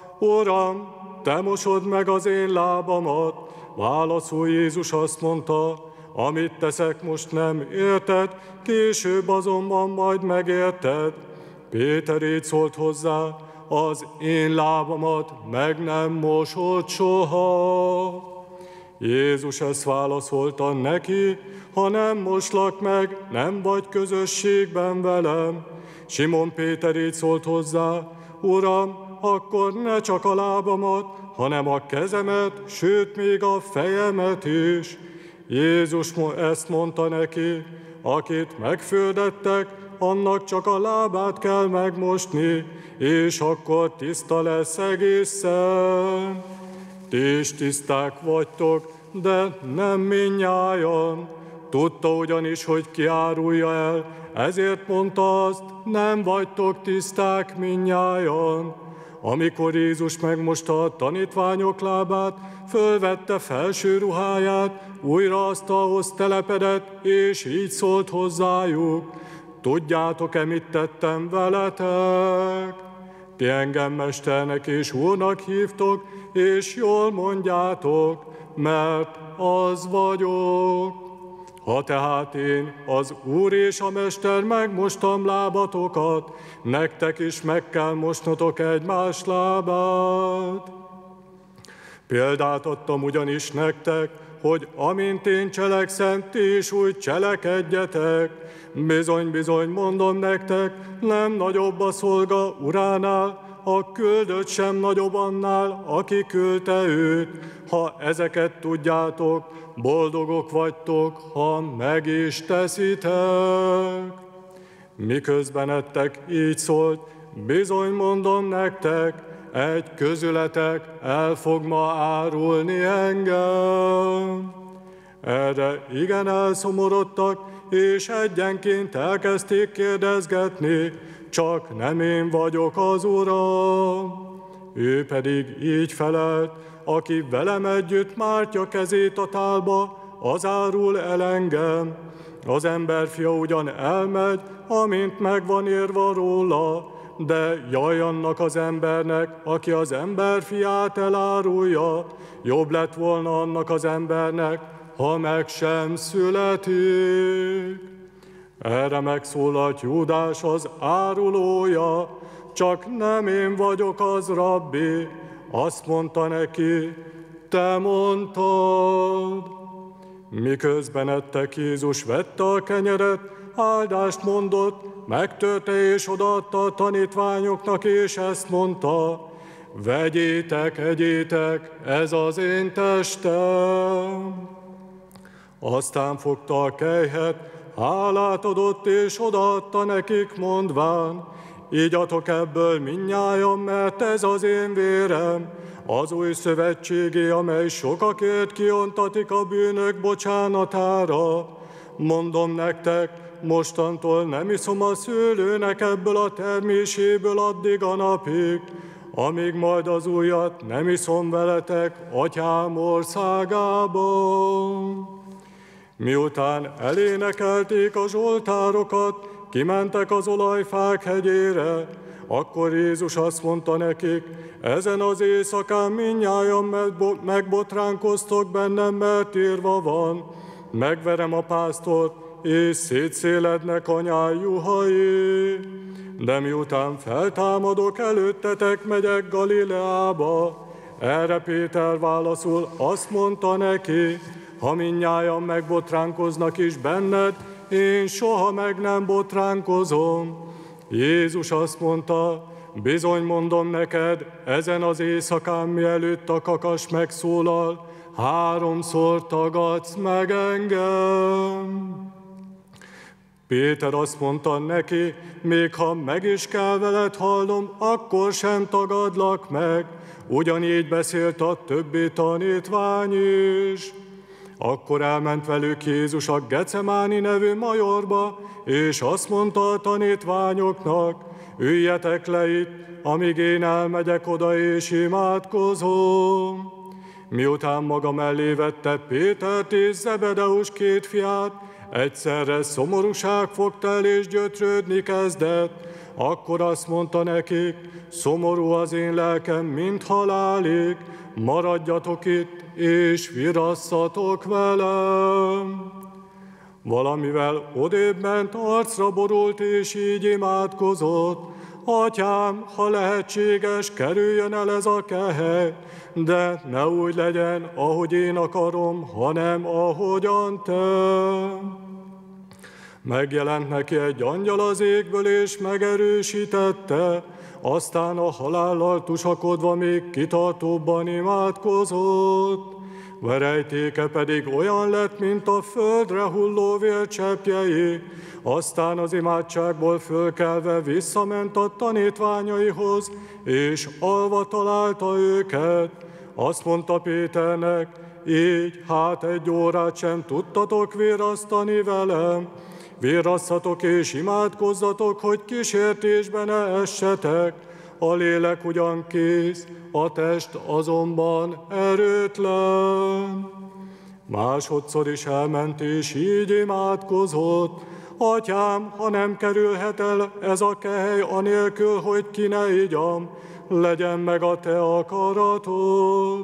Uram, te mosod meg az én lábamat. Válaszul Jézus azt mondta: amit teszek, most nem érted, később azonban majd megérted. Péter így szólt hozzá: az én lábamat meg nem mosod soha. Jézus ezt válaszolta neki: ha nem moslak meg, nem vagy közösségben velem. Simon Péter így szólt hozzá: Uram, akkor ne csak a lábamat, hanem a kezemet, sőt még a fejemet is. Jézus ezt mondta neki: akit megfürdettek, annak csak a lábát kell megmosni, és akkor tiszta lesz egészen. Ti is tiszták vagytok, de nem mindnyájan. Tudta ugyanis, hogy ki árulja el, ezért mondta azt: nem vagytok tiszták mindnyájan. Amikor Jézus megmosta a tanítványok lábát, fölvette felső ruháját, újra asztalhoz telepedett, és így szólt hozzájuk: tudjátok-e, mit tettem veletek? Ti engem mesternek és úrnak hívtok, és jól mondjátok, mert az vagyok. Ha tehát én, az Úr és a Mester, megmostam lábatokat, nektek is meg kell mosnotok egymás lábát. Példát adtam ugyanis nektek, hogy amint én cselekszem, ti is úgy cselekedjetek. Bizony-bizony mondom nektek, nem nagyobb a szolga uránál, a küldött sem nagyobb annál, aki küldte őt. Ha ezeket tudjátok, boldogok vagytok, ha meg is teszitek. Miközben ettek, így szólt: bizony mondom nektek, egy közületek el fog ma árulni engem. Erre igen elszomorodtak, és egyenként elkezdték kérdezgetni: csak nem én vagyok az Uram? Ő pedig így felelt: aki velem együtt mártja kezét a tálba, az árul el engem. Az emberfia ugyan elmegy, amint meg van írva róla, de jaj annak az embernek, aki az emberfiát elárulja, jobb lett volna annak az embernek, ha meg sem születik. Erre megszólalt Júdás az árulója, csak nem én vagyok az, rabbi. Azt mondta neki, te mondtad. Miközben ettek, Jézus vette a kenyeret, áldást mondott, megtörte és odaadta a tanítványoknak, és ezt mondta, vegyétek, egyétek, ez az én testem. Aztán fogta a kelyhet, hálát adott és odaadta nekik, mondván, igyatok ebből mindnyájan, mert ez az én vérem, az új szövetségé, amely sokakért kiontatik a bűnök bocsánatára. Mondom nektek, mostantól nem iszom a szőlőnek ebből a terméséből addig a napig, amíg majd az újat nem iszom veletek Atyám országában. Miután elénekelték a zsoltárokat, kimentek az olajfák hegyére, akkor Jézus azt mondta nekik, ezen az éjszakán mindnyájan megbotránkoztok bennem, mert írva van, megverem a pásztort, és szétszélednek anyái juhai. De miután feltámadok előttetek, megyek Galileába. Erre Péter válaszul, azt mondta neki, ha mindnyájan megbotránkoznak is benned, én soha meg nem botránkozom. Jézus azt mondta, bizony mondom neked, ezen az éjszakán, mielőtt a kakas megszólal, háromszor tagadsz meg engem. Péter azt mondta neki, még ha meg is kell veled halnom, akkor sem tagadlak meg. Ugyanígy beszélt a többi tanítvány is. Akkor elment velük Jézus a Gecemáni nevű majorba, és azt mondta a tanítványoknak, üljetek le itt, amíg én elmegyek oda és imádkozom. Miután maga mellé vette Pétert és Zebedeus két fiát, egyszerre szomorúság fogta el és gyötrődni kezdett. Akkor azt mondta nekik, szomorú az én lelkem, mint halálig, maradjatok itt, és virasszatok velem. Valamivel odébb ment, arcra borult, és így imádkozott, Atyám, ha lehetséges, kerüljön el ez a kehely, de ne úgy legyen, ahogy én akarom, hanem ahogyan te. Megjelent neki egy angyal az égből, és megerősítette, aztán a halállal tusakodva még kitartóbban imádkozott. Verejtéke pedig olyan lett, mint a földre hulló vércseppjei. Aztán az imádságból fölkelve visszament a tanítványaihoz, és alva találta őket. Azt mondta Péternek, így hát egy órát sem tudtatok vérasztani velem. Vérasszatok és imádkozzatok, hogy kísértésbe ne essetek. A lélek ugyan kész, a test azonban erőtlen. Másodszor is elment, és így imádkozott, Atyám, ha nem kerülhet el ez a kehely anélkül, hogy ki ne igyam, legyen meg a te akaratod.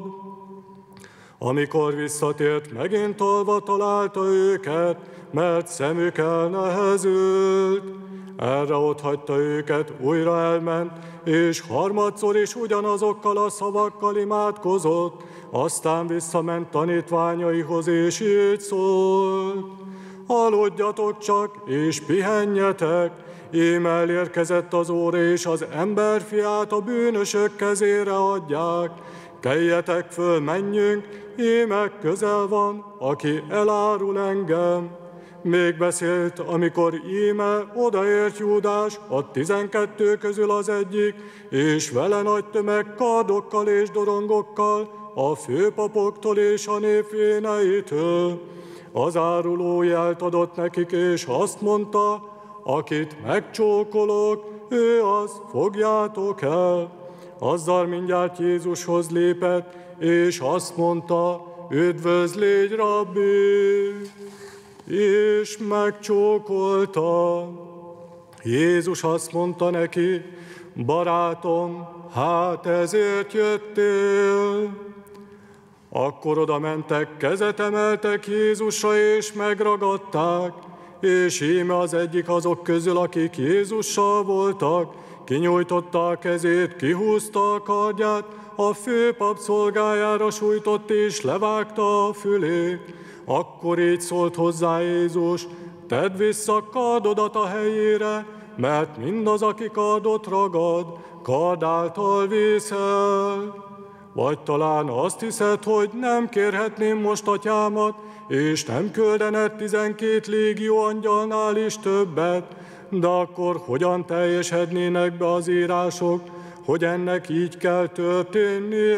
Amikor visszatért, megint alva találta őket, mert szemük elnehezült. Erre otthagyta őket, újra elment, és harmadszor is ugyanazokkal a szavakkal imádkozott, aztán visszament tanítványaihoz, és így szólt. Aludjatok csak, és pihenjetek, íme elérkezett az óra, és az emberfiát a bűnösök kezére adják. Keljetek föl, menjünk, íme közel van, aki elárul engem. Még beszélt, amikor íme odaért Júdás, a tizenkettő közül az egyik, és vele nagy tömeg kardokkal és dorongokkal, a főpapoktól és a népvéneitől. Az áruló jelt adott nekik, és azt mondta, akit megcsókolok, ő az, fogjátok el. Azzal mindjárt Jézushoz lépett, és azt mondta, üdvözlégy, rabbi! és megcsókolta. Jézus azt mondta neki, barátom, hát ezért jöttél. Akkor oda mentek, kezet emeltek Jézusra, és megragadták, és íme az egyik azok közül, akik Jézussal voltak, kinyújtotta a kezét, kihúzta a kardját, a főpap szolgájára sújtott, és levágta a fülét. Akkor így szólt hozzá Jézus, tedd vissza kardodat a helyére, mert mindaz, aki kardot ragad, kard által vészel. Vagy talán azt hiszed, hogy nem kérhetném most atyámat, és nem küldened tizenkét légió angyalnál is többet, de akkor hogyan teljesednének be az írások, hogy ennek így kell történnie?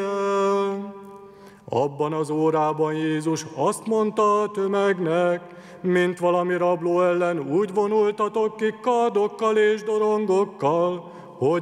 Abban az órában Jézus azt mondta a tömegnek, mint valami rabló ellen úgy vonultatok ki kardokkal és dorongokkal, hogy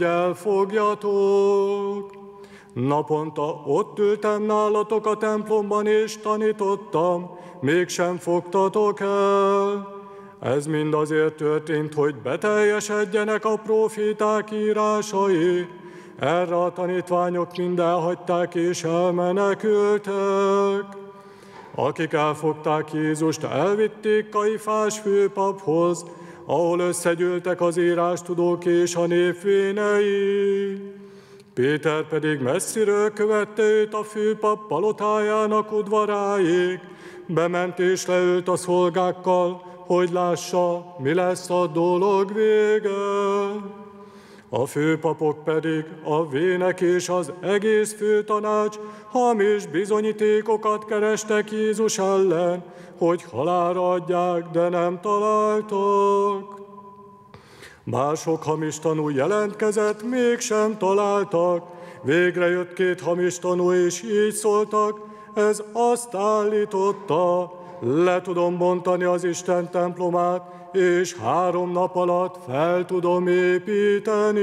elfogjatok. Naponta ott ültem nálatok a templomban és tanítottam, mégsem fogtatok el. Ez mind azért történt, hogy beteljesedjenek a próféták írásai. Erre a tanítványok mind elhagyták és elmenekültek. Akik elfogták Jézust, elvitték Kajfás főpaphoz, ahol összegyűltek az írástudók és a nép vénei. Péter pedig messziről követte őt a főpap palotájának udvaráig, bement és leült a szolgákkal, hogy lássa, mi lesz a dolog vége. A főpapok pedig, a vének és az egész főtanács hamis bizonyítékokat kerestek Jézus ellen, hogy halálra adják, de nem találtak. Bár sok hamis tanú jelentkezett, mégsem találtak. Végre jött két hamis tanú, és így szóltak, ez azt állította, le tudom bontani az Isten templomát, és három nap alatt fel tudom építeni.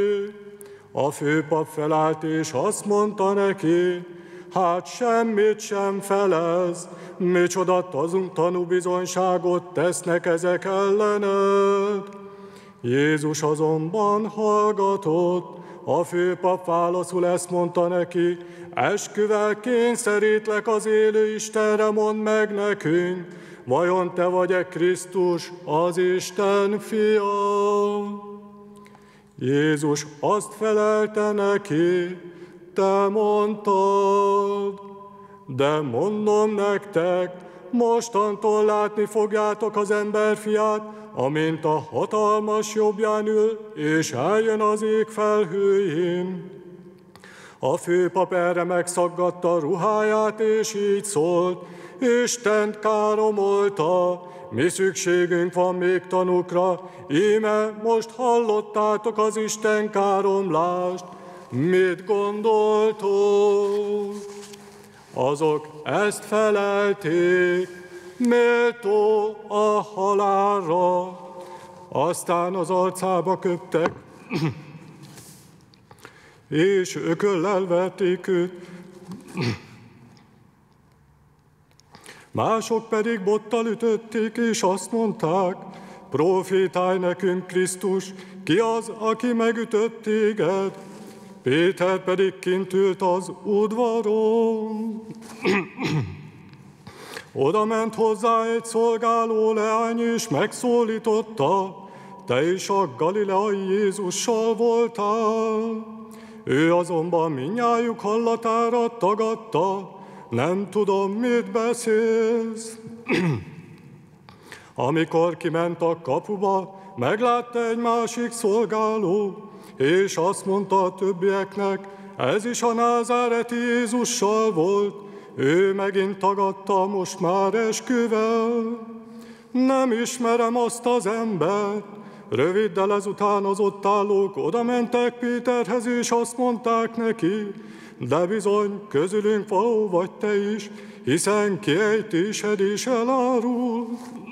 A főpap felállt, és azt mondta neki, hát semmit sem felez, micsoda tanúbizonyságot tesznek ezek ellened. Jézus azonban hallgatott, a főpap válaszul ezt mondta neki, esküvel kényszerítlek az élő Istenre, mondd meg nekünk, vajon te vagy-e Krisztus, az Isten fia? Jézus azt felelte neki, te mondtad, de mondom nektek, mostantól látni fogjátok az emberfiát, amint a hatalmas jobbján ül, és eljön az ég felhőjén. A főpap erre megszaggatta ruháját, és így szólt, Istent káromolta, mi szükségünk van még tanúkra, íme most hallottátok az Isten káromlást, mit gondoltok? Azok ezt felelték, méltó a halálra, aztán az arcába köptek, és ököllel verték őt. Mások pedig bottal ütötték, és azt mondták, profétálj nekünk, Krisztus, ki az, aki megütött téged? Péter pedig kint ült az udvaron. Oda ment hozzá egy szolgáló leány, és megszólította, te is a galileai Jézussal voltál. Ő azonban mindnyájuk hallatára tagadta, nem tudom, mit beszélsz. Amikor kiment a kapuba, meglátta egy másik szolgáló, és azt mondta a többieknek, ez is a názáreti Jézussal volt, ő megint tagadta, most már esküvel. Nem ismerem azt az embert. Röviddel ezután az ott állók oda mentek Péterhez, és azt mondták neki, de bizony közülünk való vagy te is, hiszen kiejtésed is elárul.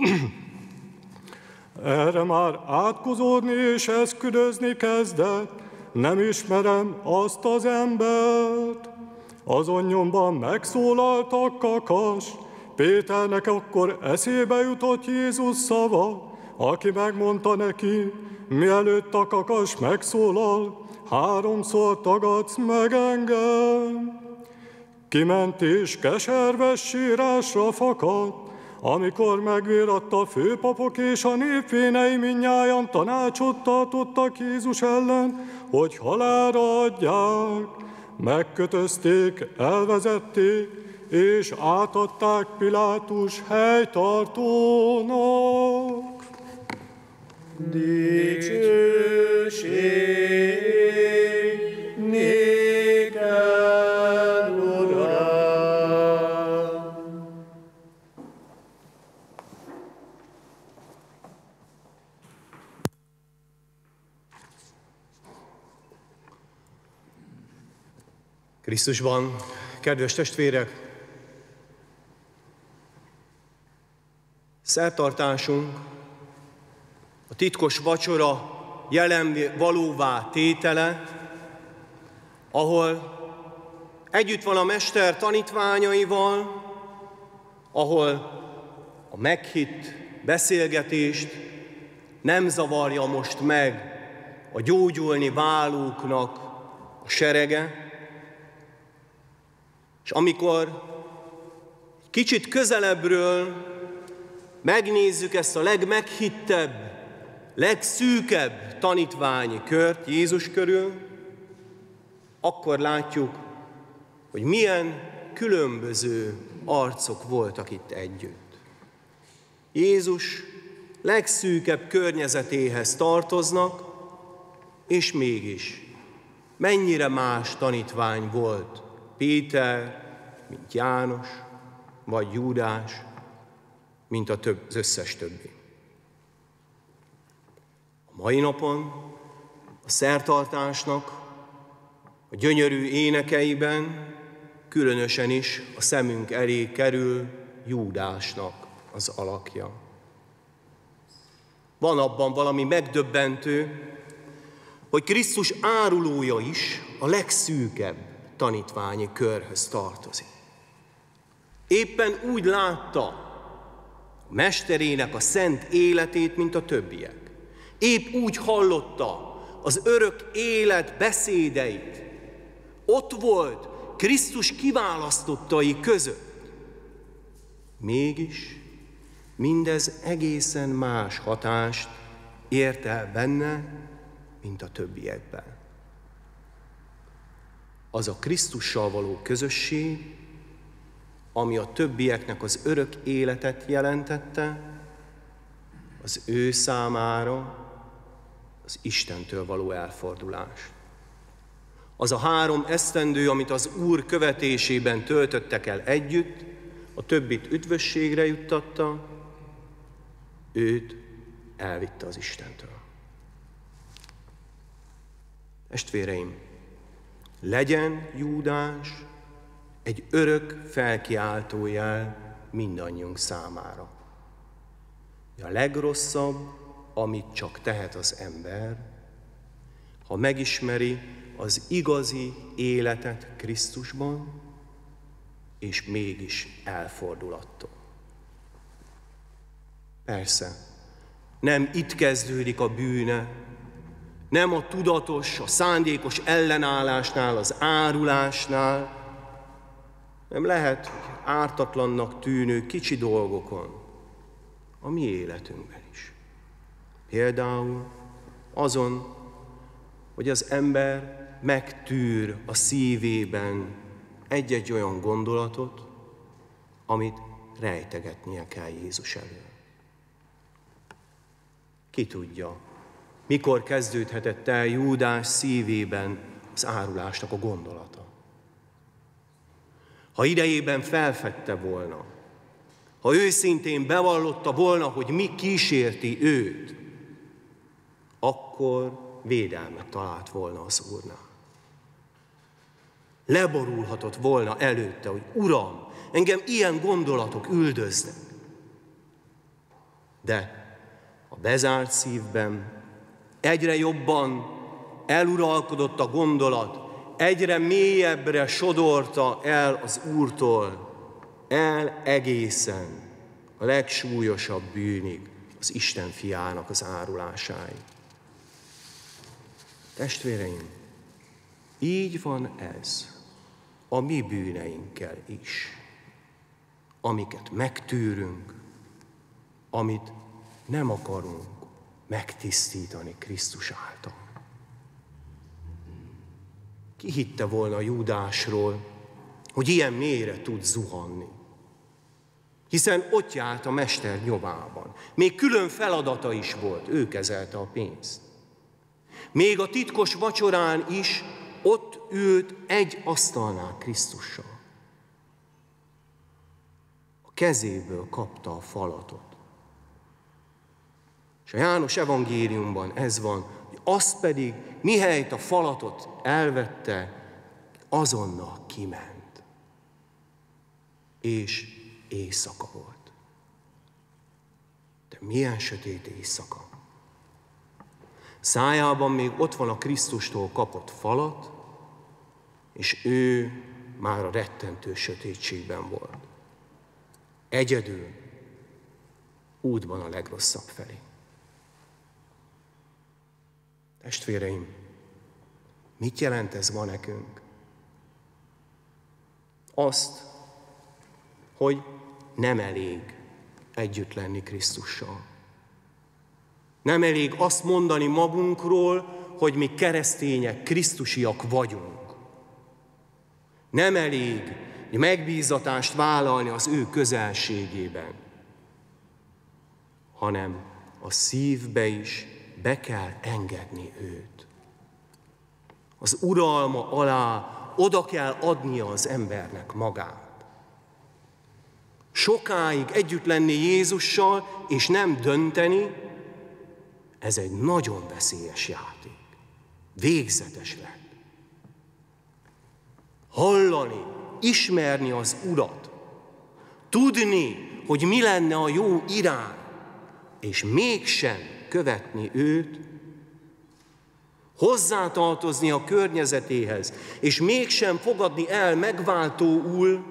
Erre már átkozódni és esküdözni kezdett, nem ismerem azt az embert. Azon nyomban megszólalt a kakas, Péternek akkor eszébe jutott Jézus szava, aki megmondta neki, mielőtt a kakas megszólal, háromszor tagadsz meg engem. Kiment és keserves sírásra fakadt, amikor megvíratta a főpapok és a népvénei mindnyájan tanácsot tartottak Jézus ellen, hogy halálra adják. Megkötözték, elvezették, és átadták Pilátus helytartónak. Dicsőség néked, Uram! Krisztusban, kedves testvérek, szertartásunk, a titkos vacsora jelen valóvá tétele, ahol együtt van a Mester tanítványaival, ahol a meghitt beszélgetést nem zavarja most meg a gyógyulni válóknak a serege, és amikor kicsit közelebbről megnézzük ezt a legmeghittebb, legszűkebb tanítványi kört Jézus körül, akkor látjuk, hogy milyen különböző arcok voltak itt együtt. Jézus legszűkebb környezetéhez tartoznak, és mégis mennyire más tanítvány volt Péter, mint János, vagy Júdás, mint a több, az összes többi. A mai napon a szertartásnak a gyönyörű énekeiben különösen is a szemünk elé kerül Júdásnak az alakja. Van abban valami megdöbbentő, hogy Krisztus árulója is a legszűkebb tanítványi körhöz tartozik. Éppen úgy látta a mesterének a szent életét, mint a többiek. Épp úgy hallotta az örök élet beszédeit. Ott volt Krisztus kiválasztottai között. Mégis mindez egészen más hatást ért el benne, mint a többiekben. Az a Krisztussal való közösség, ami a többieknek az örök életet jelentette, az ő számára az Istentől való elfordulás. Az a három esztendő, amit az Úr követésében töltöttek el együtt, a többit üdvösségre juttatta, őt elvitte az Istentől. Testvéreim, legyen Júdás egy örök felkiáltójel mindannyiunk számára. A legrosszabb, amit csak tehet az ember, ha megismeri az igazi életet Krisztusban, és mégis elfordul attól. Persze, nem itt kezdődik a bűne, nem a tudatos, a szándékos ellenállásnál, az árulásnál, nem lehet, hogy ártatlannak tűnő kicsi dolgokon, a mi életünkben is. Például azon, hogy az ember megtűr a szívében egy-egy olyan gondolatot, amit rejtegetnie kell Jézus elől. Ki tudja, mikor kezdődhetett el Júdás szívében az árulásnak a gondolata. Ha idejében felfedte volna, ha őszintén bevallotta volna, hogy mi kísérti őt, akkor védelmet talált volna az Úrnál. Leborulhatott volna előtte, hogy Uram, engem ilyen gondolatok üldöznek. De a bezárt szívben egyre jobban eluralkodott a gondolat, egyre mélyebbre sodorta el az Úrtól el egészen a legsúlyosabb bűnig az Isten fiának az árulásáig. Testvéreim, így van ez a mi bűneinkkel is, amiket megtűrünk, amit nem akarunk megtisztítani Krisztus által. Ki hitte volna Júdásról, hogy ilyen mélyre tud zuhanni? Hiszen ott járt a mester nyomában. Még külön feladata is volt, ő kezelte a pénzt. Még a titkos vacsorán is ott ült egy asztalnál Krisztussal. A kezéből kapta a falatot. És a János evangéliumban ez van, hogy az pedig, mihelyt a falatot elvette, azonnal kiment. És éjszaka volt. De milyen sötét éjszaka. Szájában még ott van a Krisztustól kapott falat, és ő már a rettentő sötétségben volt. Egyedül, útban a legrosszabb felé. Testvéreim, mit jelent ez ma nekünk? Azt, hogy nem elég együtt lenni Krisztussal. Nem elég azt mondani magunkról, hogy mi keresztények, krisztusiak vagyunk. Nem elég megbízatást vállalni az ő közelségében, hanem a szívbe is be kell engedni őt. Az uralma alá oda kell adnia az embernek magát. Sokáig együtt lenni Jézussal, és nem dönteni, ez egy nagyon veszélyes játék. Végzetes lett. Hallani, ismerni az Urat, tudni, hogy mi lenne a jó irány, és mégsem követni őt, hozzátartozni a környezetéhez, és mégsem fogadni el megváltóul,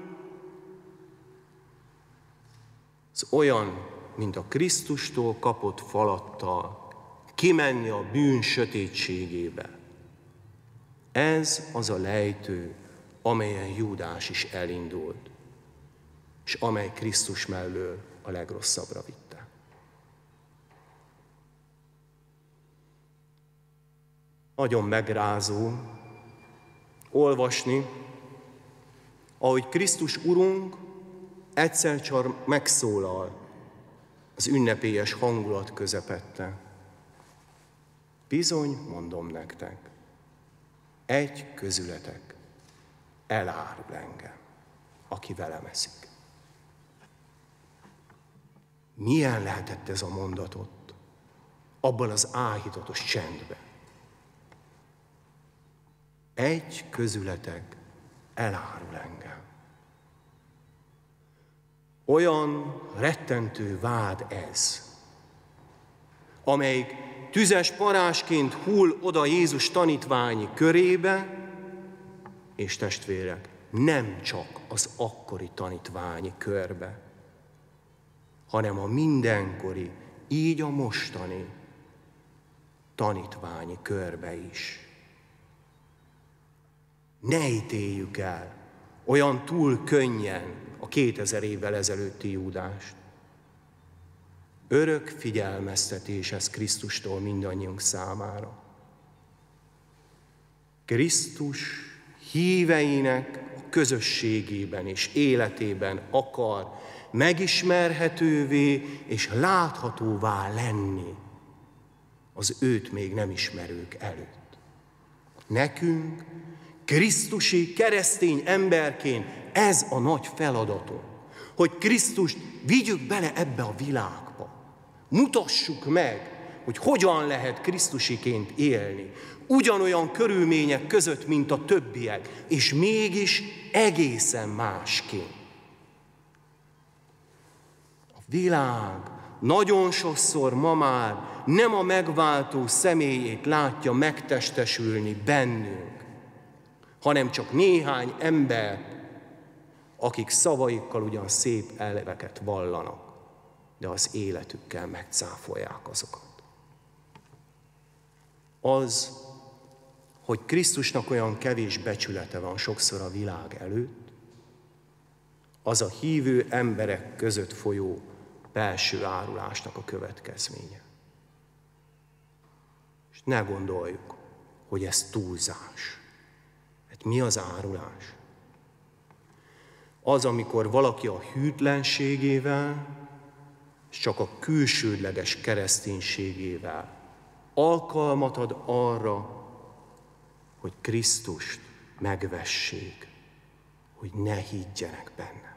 az olyan, mint a Krisztustól kapott falattal kimenni a bűn sötétségébe. Ez az a lejtő, amelyen Júdás is elindult, és amely Krisztus mellől a legrosszabbra vitte. Nagyon megrázó olvasni, ahogy Krisztus Urunk egyszer csak megszólal az ünnepélyes hangulat közepette. Bizony, mondom nektek, egy közületek elárul engem, aki velem eszik. Milyen lehetett ez a mondat ott, abban az áhítatos csendben? Egy közületek elárul engem. Olyan rettentő vád ez, amelyik tüzes parázsként hull oda Jézus tanítványi körébe, és testvérek, nem csak az akkori tanítványi körbe, hanem a mindenkori, így a mostani tanítványi körbe is. Ne ítéljük el olyan túl könnyen a kétezer évvel ezelőtti Júdást. Örök figyelmeztetés ez Krisztustól mindannyiunk számára. Krisztus híveinek a közösségében és életében akar megismerhetővé és láthatóvá lenni az őt még nem ismerők előtt. Nekünk, krisztusi keresztény emberként ez a nagy feladatunk, hogy Krisztust vigyük bele ebbe a világba. Mutassuk meg, hogy hogyan lehet krisztusiként élni, ugyanolyan körülmények között, mint a többiek, és mégis egészen másként. A világ nagyon sokszor ma már nem a megváltó személyét látja megtestesülni bennünk, hanem csak néhány embert, akik szavaikkal ugyan szép elveket vallanak, de az életükkel megcáfolják azokat. Az, hogy Krisztusnak olyan kevés becsülete van sokszor a világ előtt, az a hívő emberek között folyó belső árulásnak a következménye. És ne gondoljuk, hogy ez túlzás. Hát mi az árulás? Az, amikor valaki a hűtlenségével, és csak a külsődleges kereszténységével alkalmat ad arra, hogy Krisztust megvessék, hogy ne higgyenek benne.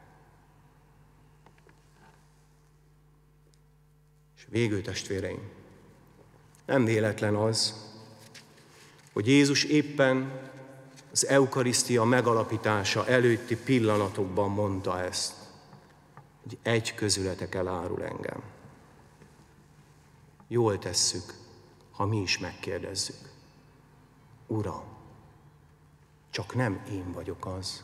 És végül, testvéreim, nem véletlen az, hogy Jézus éppen az eukarisztia megalapítása előtti pillanatokban mondta ezt, hogy egy közületek elárul engem. Jól tesszük, ha mi is megkérdezzük. Uram, csak nem én vagyok az.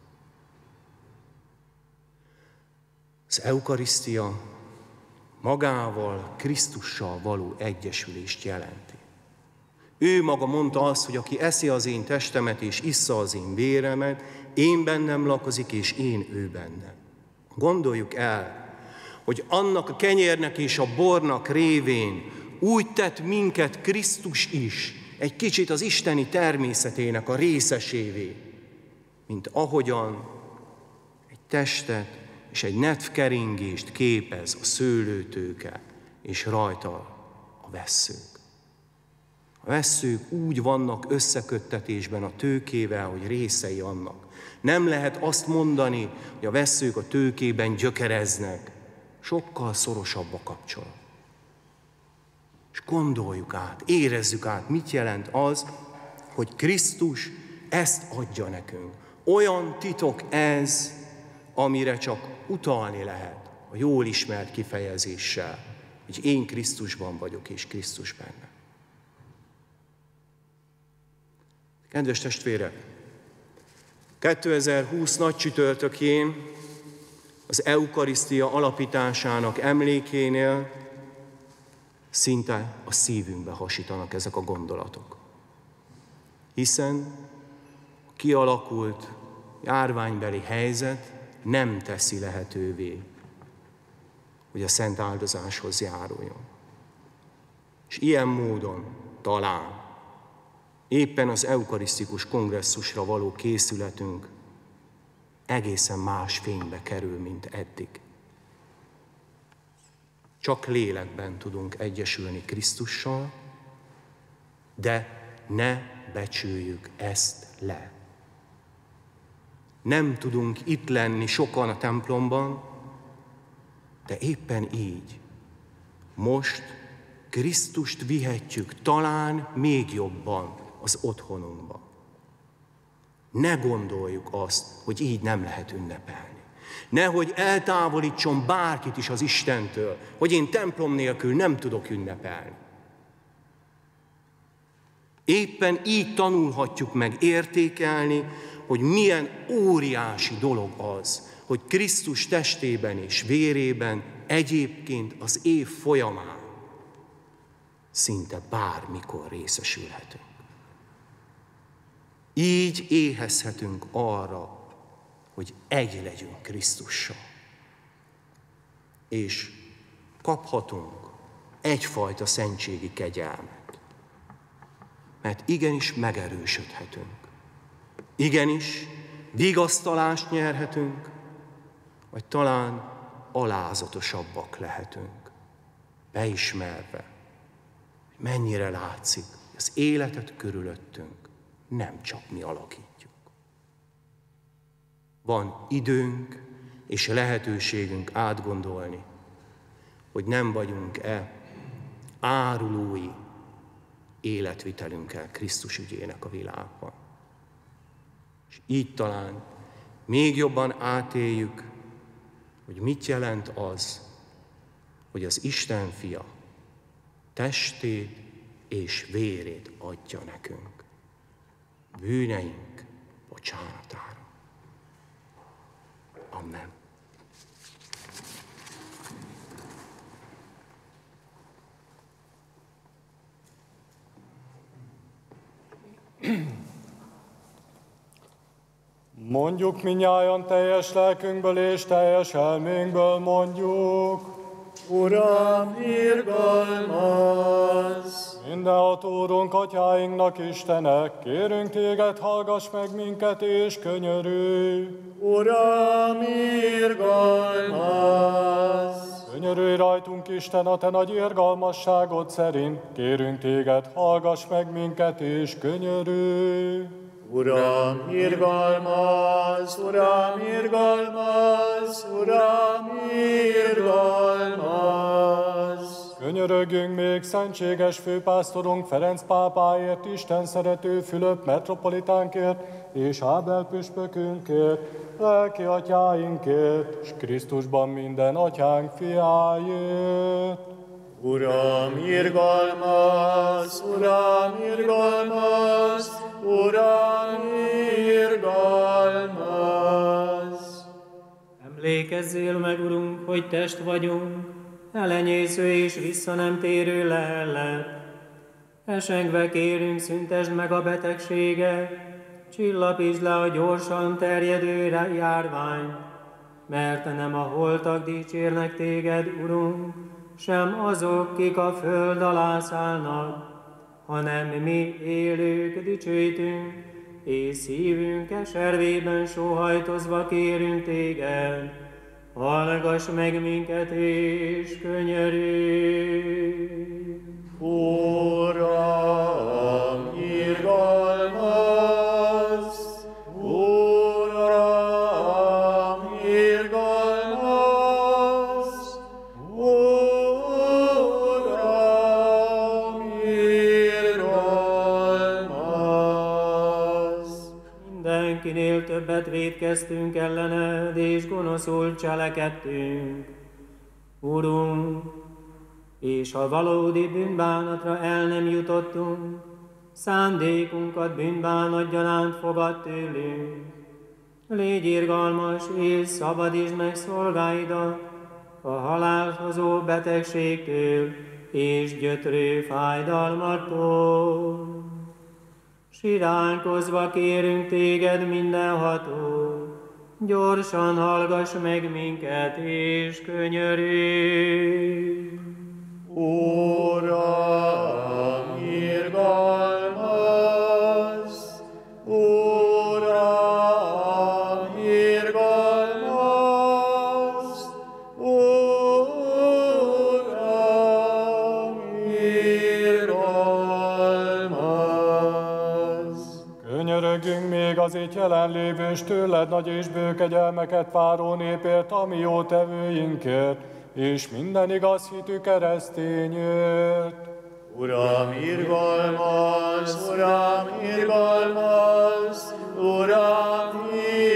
Az eukarisztia magával, Krisztussal való egyesülést jelenti. Ő maga mondta azt, hogy aki eszi az én testemet és issza az én véremet, én bennem lakozik, és én ő bennem. Gondoljuk el, hogy annak a kenyérnek és a bornak révén úgy tett minket Krisztus is, egy kicsit az isteni természetének a részesévé, mint ahogyan egy testet és egy nedvkeringést képez a szőlőtőke, és rajta a vesszők. A vesszők úgy vannak összeköttetésben a tőkével, hogy részei annak. Nem lehet azt mondani, hogy a vesszők a tőkében gyökereznek. Sokkal szorosabb a kapcsolat. És gondoljuk át, érezzük át, mit jelent az, hogy Krisztus ezt adja nekünk. Olyan titok ez, amire csak utalni lehet a jól ismert kifejezéssel, hogy én Krisztusban vagyok, és Krisztus benne. Kedves testvérek, kétezer-húsz nagy csütörtökén az eukarisztia alapításának emlékénél szinte a szívünkbe hasítanak ezek a gondolatok. Hiszen a kialakult járványbeli helyzet nem teszi lehetővé, hogy a szent áldozáshoz járuljon. És ilyen módon talán éppen az eukarisztikus kongresszusra való készületünk egészen más fénybe kerül, mint eddig. Csak lélekben tudunk egyesülni Krisztussal, de ne becsüljük ezt le. Nem tudunk itt lenni sokan a templomban, de éppen így most Krisztust vihetjük talán még jobban az otthonunkba. Ne gondoljuk azt, hogy így nem lehet ünnepelni. Nehogy eltávolítson bárkit is az Istentől, hogy én templom nélkül nem tudok ünnepelni. Éppen így tanulhatjuk meg értékelni, hogy milyen óriási dolog az, hogy Krisztus testében és vérében egyébként az év folyamán szinte bármikor részesülhetünk. Így éhezhetünk arra, hogy egy legyünk Krisztussal. És kaphatunk egyfajta szentségi kegyelmet. Mert igenis megerősödhetünk. Igenis vigasztalást nyerhetünk, vagy talán alázatosabbak lehetünk, beismerve, hogy mennyire látszik, hogy az életet körülöttünk nem csak mi alakítjuk. Van időnk és lehetőségünk átgondolni, hogy nem vagyunk-e árulói életvitelünkkel Krisztus ügyének a világban. És így talán még jobban átéljük, hogy mit jelent az, hogy az Isten fia testét és vérét adja nekünk. Bűneink bocsánatára. Amen. Mondjuk minnyájan teljes lelkünkből és teljes elménkből mondjuk. Uram, irgalmaz! Mindenható Úrunk, atyáinknak, Istenek, kérünk téged, hallgass meg minket és könyörülj. Uram, irgalmaz! Könyörülj rajtunk, Isten, a te nagy irgalmasságod szerint, kérünk téged, hallgass meg minket és könyörülj. Uram, irgalmaz! Uram, irgalmaz! Uram, irgalmaz! Könyörögjünk még szentséges főpásztorunk Ferenc pápáért, Isten szerető Fülöp metropolitánkért, és Ábel püspökünkért, lelki atyáinkért, és Krisztusban minden atyánk fiáért. Uram, irgalmaz! Uram, irgalmaz! Uram, irgalmaz! Emlékezzél meg, Urunk, hogy test vagyunk, elenyésző és vissza nem térő lellet. Esengve kérünk, szüntesd meg a betegséget, csillapítsd le a gyorsan terjedő járványt, mert nem a holtak dicsérnek téged, Urunk, sem azok, kik a föld alá szállnak, hanem mi élők dicsőítünk, és szívünk eservében sóhajtozva kérünk téged, hallgass meg minket és könyörülj. Uram, irgalmaz! Uram, irgalmaz! Uram, irgalmaz! Mindenkinél többet vétkeztünk ellened, és gonoszul cselekedtünk. Urunk, és ha valódi bűnbánatra el nem jutottunk, szándékunkat bűnbánat gyanánt fogad tőlünk. Légy irgalmas és szabadítsd meg szolgáidat a halált hozó betegségtől és gyötrő fájdalmattól. Siránkozva kérünk téged, mindenható, gyorsan hallgass meg minket és könyörülj. Uram, irgalmaz! Uram, irgalmaz! Uram, irgalmaz! Könyörögjünk még az itt jelenlévő és tőled nagy és bő kegyelmeket váró népért, ami jó tevőinkért, és minden igaz hitű keresztényért. Uram, irgalmaz! Uram, irgalmaz! Uram,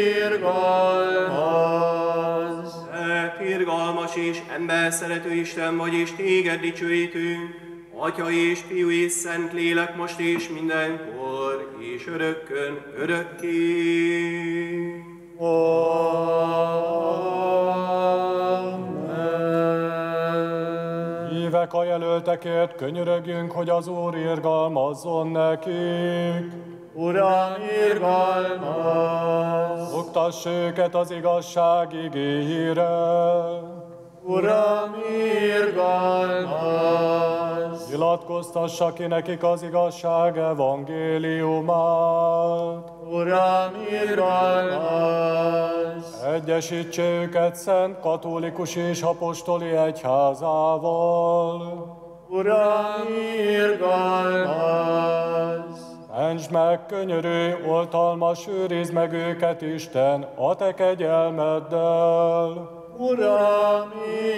irgalmaz! Te irgalmas és ember szerető Isten vagy, és téged dicsőítünk, Atya és Fiú és Szent Lélek, most és mindenkor, és örökkön, örökké. Hívek a jelöltekért, könyörögjünk, hogy az Úr irgalmazzon nekik. Uram, irgalmaz! Oktass őket az igazság igéjére. Uram, irgalmaz! Nyilatkoztassa ki nekik az igazság evangéliumát. Uram, irgalmaz! Egyesítse őket szent, katolikus és apostoli egyházával. Uram, irgalmaz! Mentsd meg, könyörülj, oltalmas, őrizd meg őket, Isten, a te kegyelmeddel. Uram,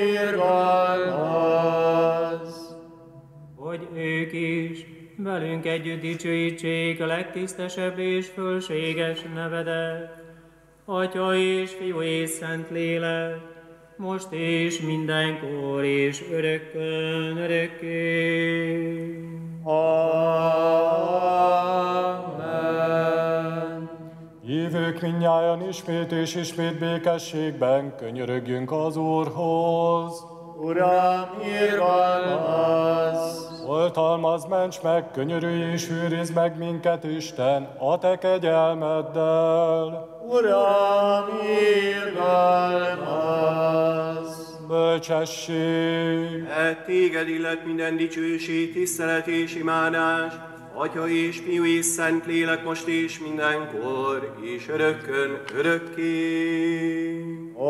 irgalmaz! Hogy ők is velünk együtt dicsőítsék a legtisztesebb és fölséges nevedet, Atya és Fiú és Szent Lélek, most és mindenkor és örökkön, örökké. Amen. Hívők mindnyájan ismét és ismét békességben könyörögjünk az Úrhoz. Uram, irgalmaz! Oltalmaz, ments meg, könyörülj és őrizd meg minket, Isten, a te kegyelmeddel. Uram, irgalmaz! Bölcsesség! E téged illet minden dicsőség, tisztelet és imádás, Atya és Fiú és Szent Lélek, most és mindenkor, és örökkön örökké.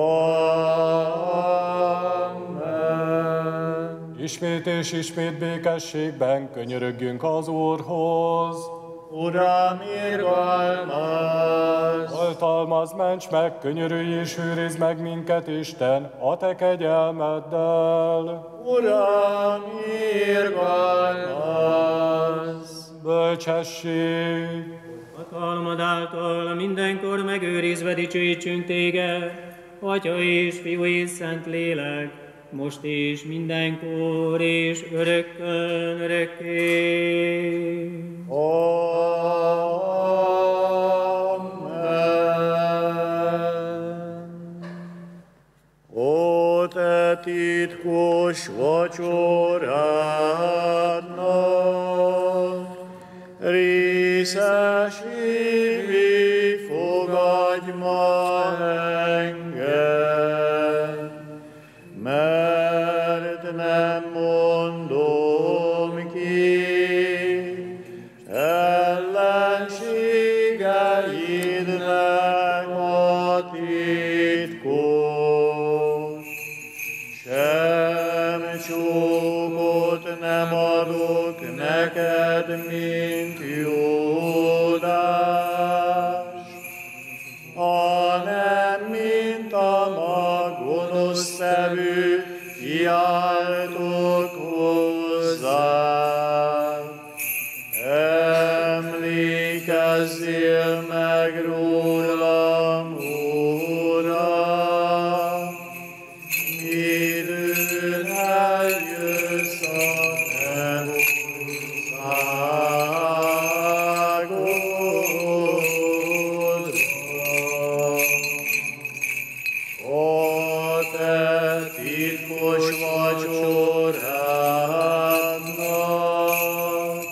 Amen. Ismét és ismét békességben könyörögjünk az Úrhoz. Uram, irgalmaz! Oltalmaz, ments meg, könyörülj és őrizd meg minket, Isten, a te kegyelmeddel. Uram, irgalmaz! Bölcsesség! Hatalmad által mindenkor megőrizve dicsőítsünk téged, Atya és Fiú és Szent Lélek, most és mindenkor és örökkön örökké. Amen. Ó, te titkos vacsorádnak, részes hívő, fogadj ma engem, mert nem mondom ki ellenségeidnek a titkot, sem csókot nem adok neked, mint Júdás, hanem mint a mag gonosz szevű kiáltok hozzá. Emlékezzél meg rólam, Uram, időn eljössz a te országodba. Ó, te titkos vacsorádnak,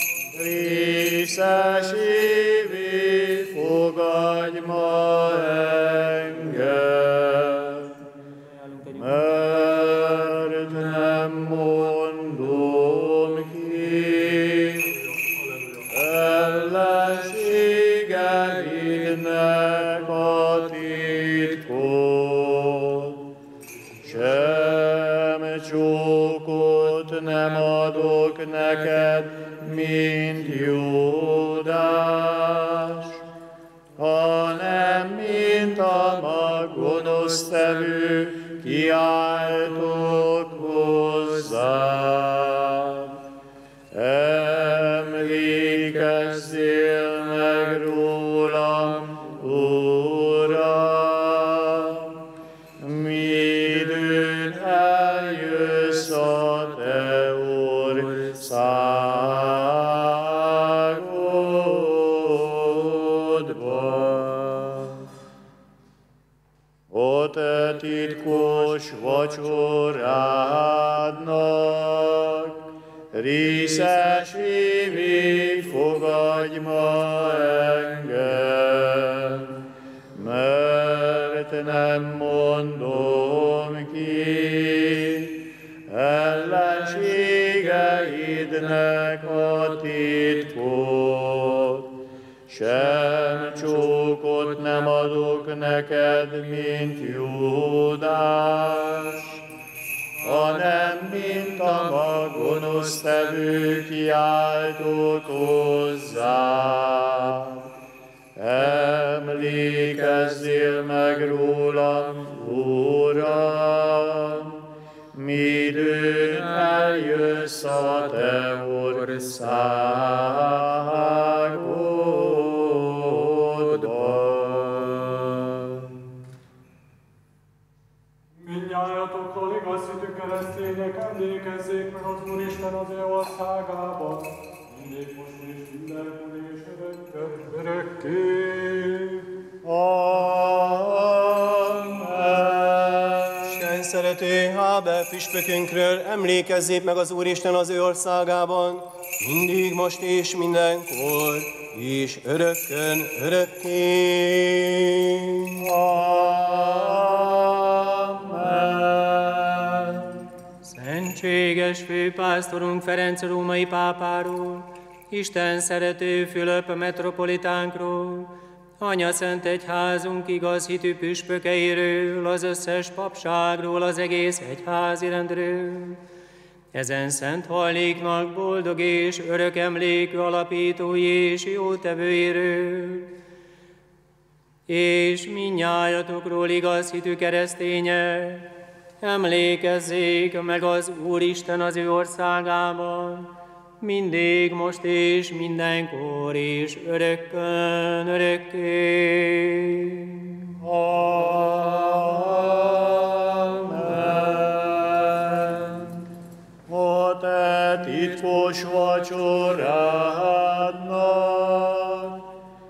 részes évé, fogadj ma engem, mert nem mondom ki ellenségeidnek a titkot, sem csókot nem adok neked, mint Júdás, hanem mint a mag gonosz tevő kiáltok hozzá. Emlékezzél meg rólam, Uram, midőn eljössz a te országodba. Ó, te titkos vacsorádnak, részes évé, fogadj ma engem, mert nem mondom ki ellenségeidnek a titkot, sem csókot nem adok neked, mint Júdás, hanem mint a mag gonosz tevő kiáltott hozzá. Emlékezzél meg rólam, Uram, midőn eljössz a te országodba. Mindnyájatokról igaz hitű keresztények, emlékezzék meg az Úristen az ő országában, mindig most és mindenkor és örökkön örökké. Isten szerető Hábel püspökünkről emlékezzék meg az Úristen az ő országában, mindig, most és mindenkor, és örökkön, örökké. Amen. Szentséges főpásztorunk Ferenc római pápáról, Isten szerető Fülöp metropolitánkról, Anya Szent Egyházunk igaz hitű püspökeiről, az összes papságról, az egész egyházi rendről, ezen szent hajléknak boldog és örök emlékű alapítói és jótevőiről, és mindnyájatokról igaz hitű keresztények, emlékezzék meg az Úristen az ő országában, mindig, most és mindenkor, és örökkön, örökké. Amen. A te titkos vacsorádnak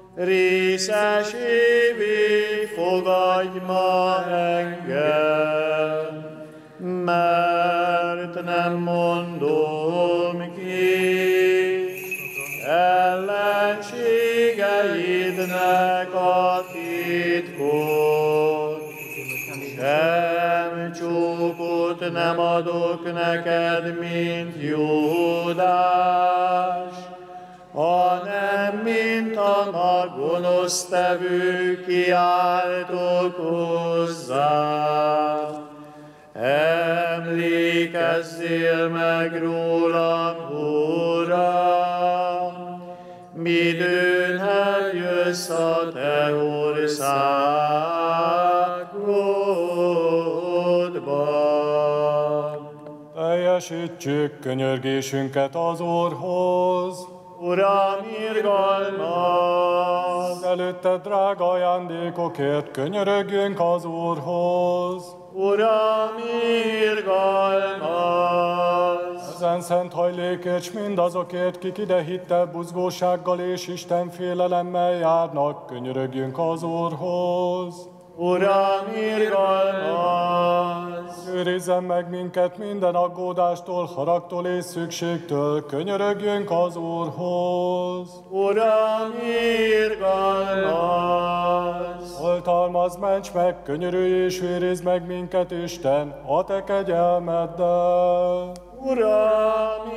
részesévé fogadj ma engem, mert nem mondom ki ellenségeidnek a titkot, sem csókot nem adok neked, mint Júdás, hanem mint a gonosztevő kiáltok hozzá. Emlékezzél meg rólam, Uram, midőn eljössz a te országodban. Teljesítsük könyörgésünket az Úrhoz. Uram, irgalmaz! Előtte drága ajándékokért könyörögjünk az Úrhoz. Uram, irgalmaz! Ezen szent hajlékért, s mindazokért, kik ide hittel, buzgósággal és Isten félelemmel járnak, könyörögjünk az Úrhoz. Uram, irgalmaz! Őrizzen meg minket minden aggódástól, haragtól és szükségtől, könyörögjünk az Úrhoz. Uram, irgalmaz! Oltalmazz, ments meg, könyörülj és őrizd meg minket, Isten, a te kegyelmeddel. Uram,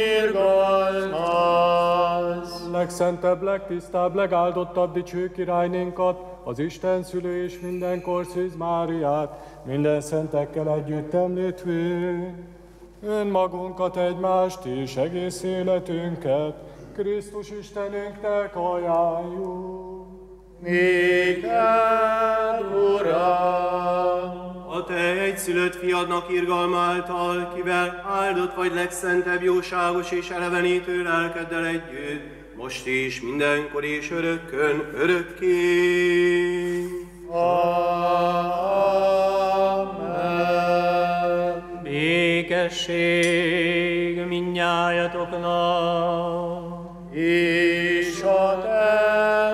irgalmaz! Legszentebb, legtisztább, legáldottabb dicső királynénkat, az Isten szülő és mindenkor Szűz Máriát, minden szentekkel együtt említvén, önmagunkat, egymást és egész életünket Krisztus Istenünknek ajánljuk. Néked, Uram! A te egyszülött fiadnak irgalma által, kivel áldott vagy legszentebb, jóságos és elevenítő lelkeddel együtt, most is, mindenkor és örökkön, örökké. Amen. Békesség mindnyájatoknak, És a te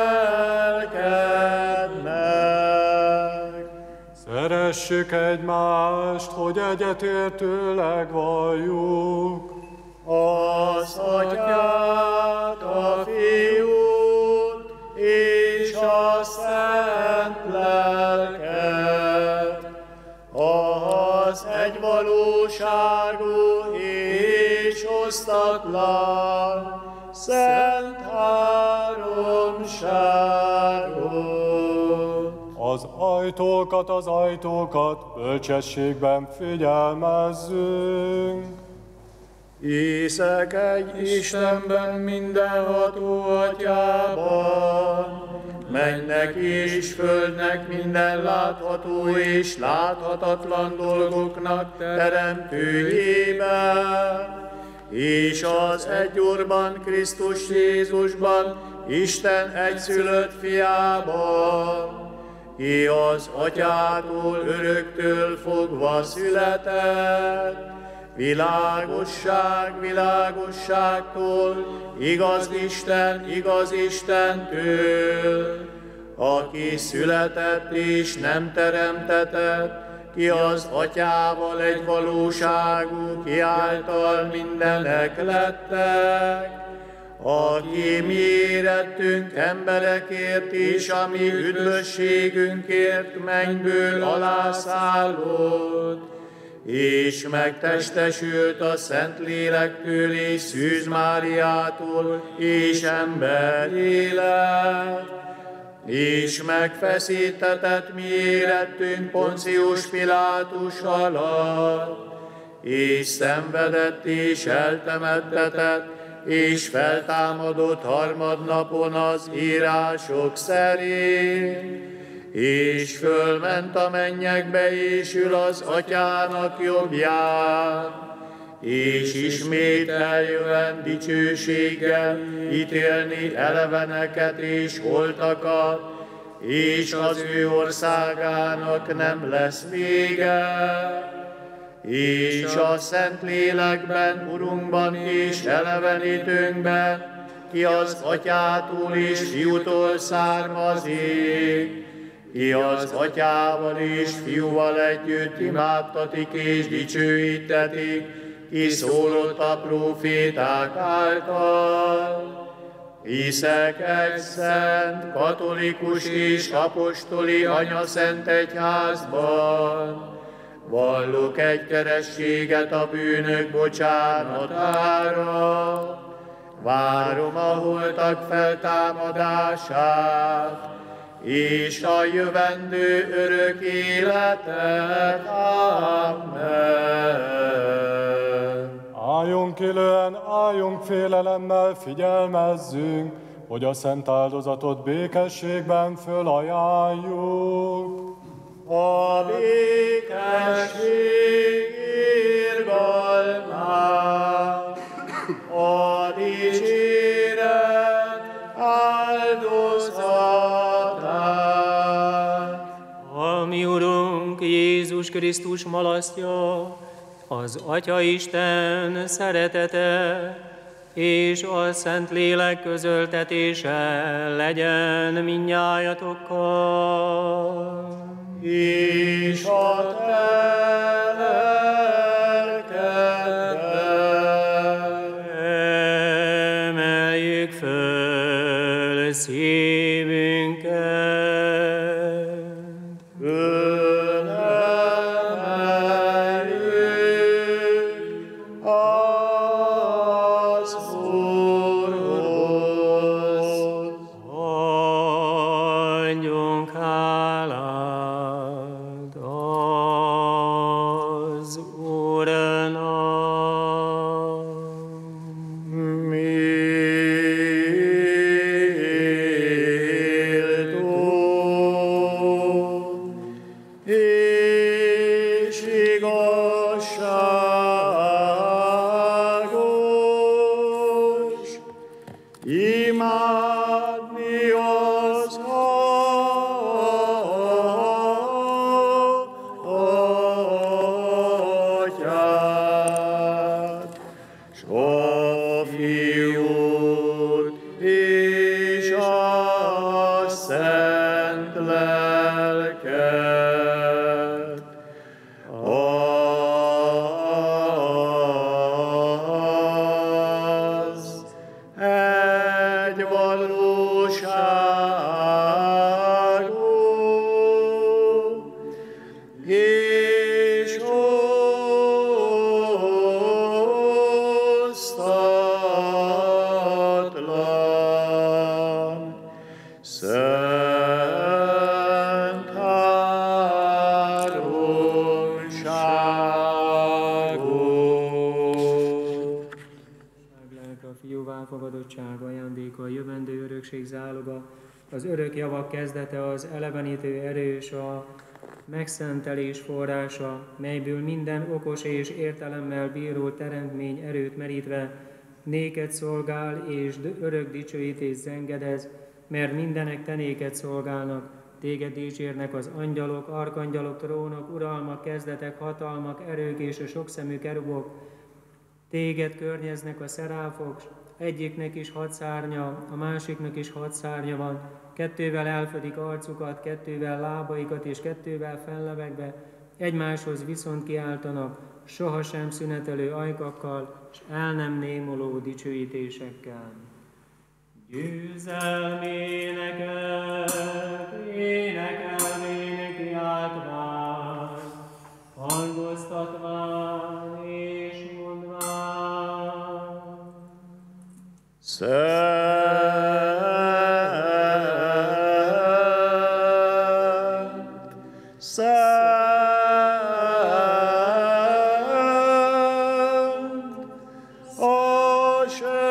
lelkednek. Szeressük egymást, hogy egyetértőleg valljuk. Az Atyát, a Fiút és a Szent Lelket, az egyvalóságú és osztatlan Szent Háromságot. Az ajtókat, az ajtókat bölcsességben figyelmezzünk. Hiszek egy Istenben, mindenható Atyában, mennek és földnek minden látható és láthatatlan dolgoknak teremtőjében, és az egy Úrban, Krisztus Jézusban, Isten egyszülött fiában, ki az Atyától öröktől fogva született, világosság világosságtól, igaz Isten igaz Istentől, aki született és nem teremtetett, ki az atyával egy valóságú, ki által mindenek lettek, aki mi érettünk emberekért és a mi üdvösségünkért mennyből alászállott, és megtestesült a Szentlélektől és Szűz Máriától, és emberé lett, és megfeszítetett mi érettünk Poncius Pilátus alatt, és szenvedett és eltemettetett, és feltámadott harmadnapon az írások szerint, és fölment a mennyekbe, és ül az Atyának jobbján, és ismét eljövend dicsőséggel ítélni eleveneket és holtakat, és az ő országának nem lesz vége. És a Szentlélekben, Urunkban és elevenítőnkben, ki az Atyától és Fiútól származik, ki az Atyával és Fiúval együtt imádtatik és dicsőítetik, ki szólott a próféták által. Hiszek egy szent, katolikus és apostoli anyaszent egyházban, vallok egy kerességet a bűnök bocsánatára, várom a holtak feltámadását, és a jövendő örök életet. Amen. Álljunk élően, álljunk félelemmel, figyelmezzünk, hogy a szent áldozatot békességben fölajánljuk. A békesség irgalmát, a dicséret áldozatát. A mi Urunk Jézus Krisztus malasztja, az Atya Isten szeretete és a Szentlélek közöltetése legyen mindnyájatokkal. És a te lelkeddel. Emeljük föl szívünket. Fölemeljük az Úrhoz. Adjunk hálát az Úrnak. Méltó és igazságos imádni az Atyát, s a Fiút és a Szent Lelket. Az egy valóságú és osztatlan, szent háromságú. Lelke a Fiú elfogadottsága, ajándéka, a jövendő örökség záloga, az örök javak kezdete, az elevenítő erő és a megszentelés forrása, melyből minden okos és értelemmel bíró teremtmény erőt merítve néked szolgál és örök dicsőítés zengedez, mert mindenek te néked szolgálnak, téged dicsérnek az angyalok, arkangyalok, trónok, uralmak, kezdetek, hatalmak, erők és a sokszemű kerubok, téged környeznek a szeráfok, egyiknek is hat szárnya, a másiknak is hat szárnya van, kettővel elfödik arcukat, kettővel lábaikat és kettővel fellevegve, egymáshoz viszont kiáltanak, sohasem szünetelő ajkakkal, és el nem némuló dicsőítésekkel. Győzelméneket énekelvén kiáltván, hangoztatván és mondván. Szent, Szent, a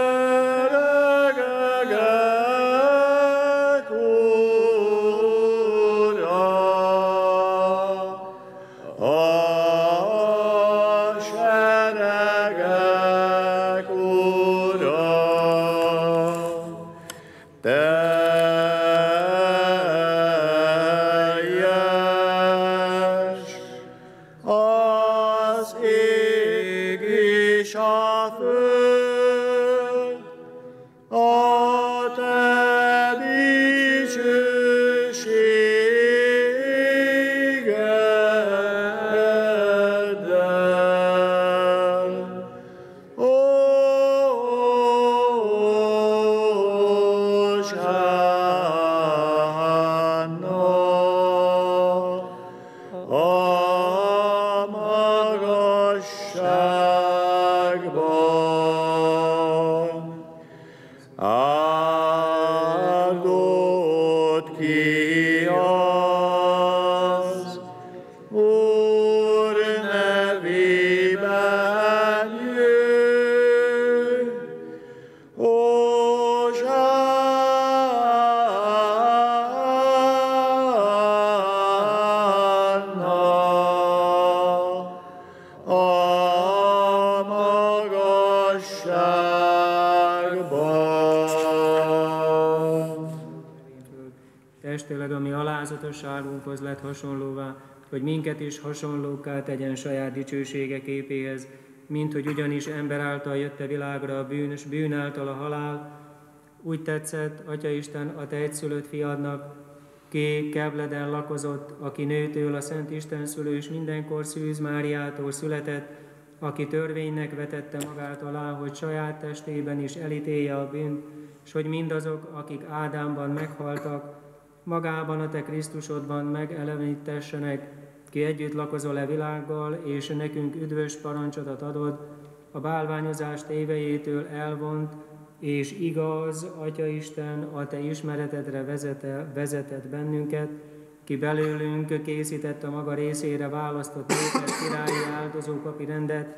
seregek Ura, a seregek Ura, teljes az ég és a föld, a te dicsőségeddel. Hosánna a magasságban. Áldott ki az Úr nevében jön. Hosánna a magasságban. Testileg a mi alázatosságunkhoz lett hasonlóvá, hogy minket is hasonlókká tegyen saját dicsősége képéhez, mint hogy ugyanis ember által jött a világra a bűn, és bűn által a halál, úgy tetszett, Atyaisten, a te egyszülött fiadnak, ki Kebleden lakozott, aki nőtől a Szent Isten szülő és mindenkor Szűz Máriától született, aki törvénynek vetette magát alá, hogy saját testében is elítélje a bűnt, és hogy mindazok, akik Ádámban meghaltak, magában a te Krisztusodban megelevenítessenek, ki együtt lakozol-e világgal, és nekünk üdvös parancsodat adod, a bálványozás tévejétől elvont, és igaz, Atyaisten, a te ismeretedre vezete, vezetett bennünket, ki belőlünk készített a maga részére választott népet, királyi áldozó papi rendet,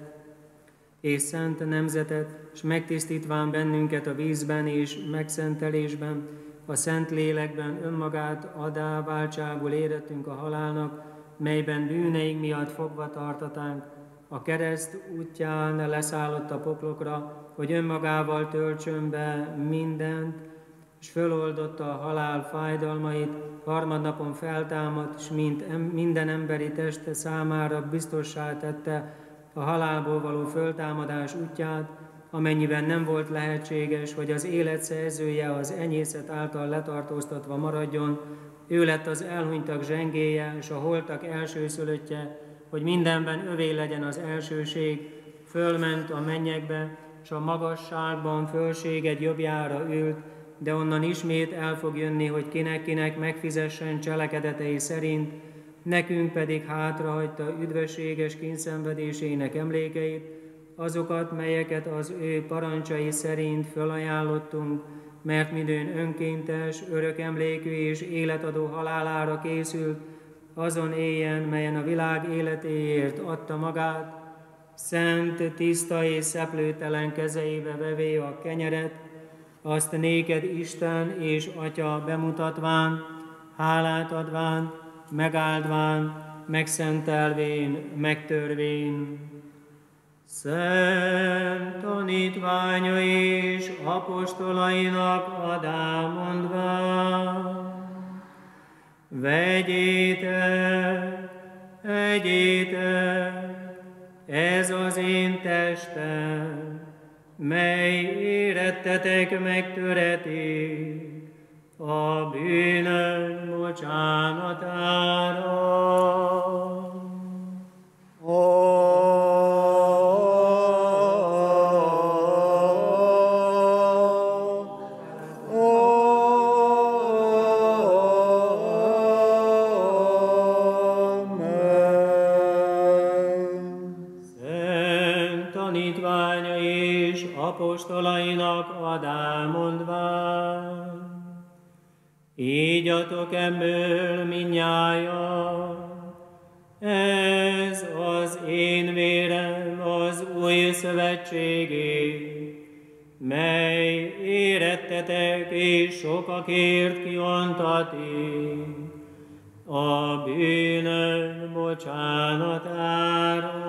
és szent nemzetet, és megtisztítván bennünket a vízben és megszentelésben, a szent lélekben önmagát adá váltságul érettünk a halálnak, melyben bűneink miatt fogva tartatánk, a kereszt útján leszállott a poklokra, hogy önmagával töltsön be mindent, és föloldotta a halál fájdalmait, harmadnapon feltámadt, és mint minden emberi teste számára biztossá tette a halálból való föltámadás útját, amennyiben nem volt lehetséges, hogy az élet szerzője az enyészet által letartóztatva maradjon, ő lett az elhunytak zsengéje, és a holtak elsőszülöttje, hogy mindenben övé legyen az elsőség, fölment a mennyekbe, és a magasságban fölséged jobbjára ült, de onnan ismét el fog jönni, hogy kinek-kinek megfizessen cselekedetei szerint, nekünk pedig hátrahagyta üdvösséges kényszenvedésének emlékeit, azokat, melyeket az ő parancsai szerint fölajánlottunk, mert midőn önkéntes, örök emlékű és életadó halálára készült, azon éjjel, melyen a világ életéért adta magát, szent, tiszta és szeplőtelen kezeibe vevé a kenyeret, azt néked Isten és Atya bemutatván, hálát adván, megáldván, megszentelvén, megtörvén. Szent tanítványa és apostolainak adá mondván, vegyétek, egyétek, ez az én testem, mely érettetek megtöretik, a bűnök bocsánatára. Apostolainak adámondván, ígyatok ebből mindnyájan, ez az én vérem az új szövetségé, mely érettetek és sokakért kiontatik a bűnök bocsánatára.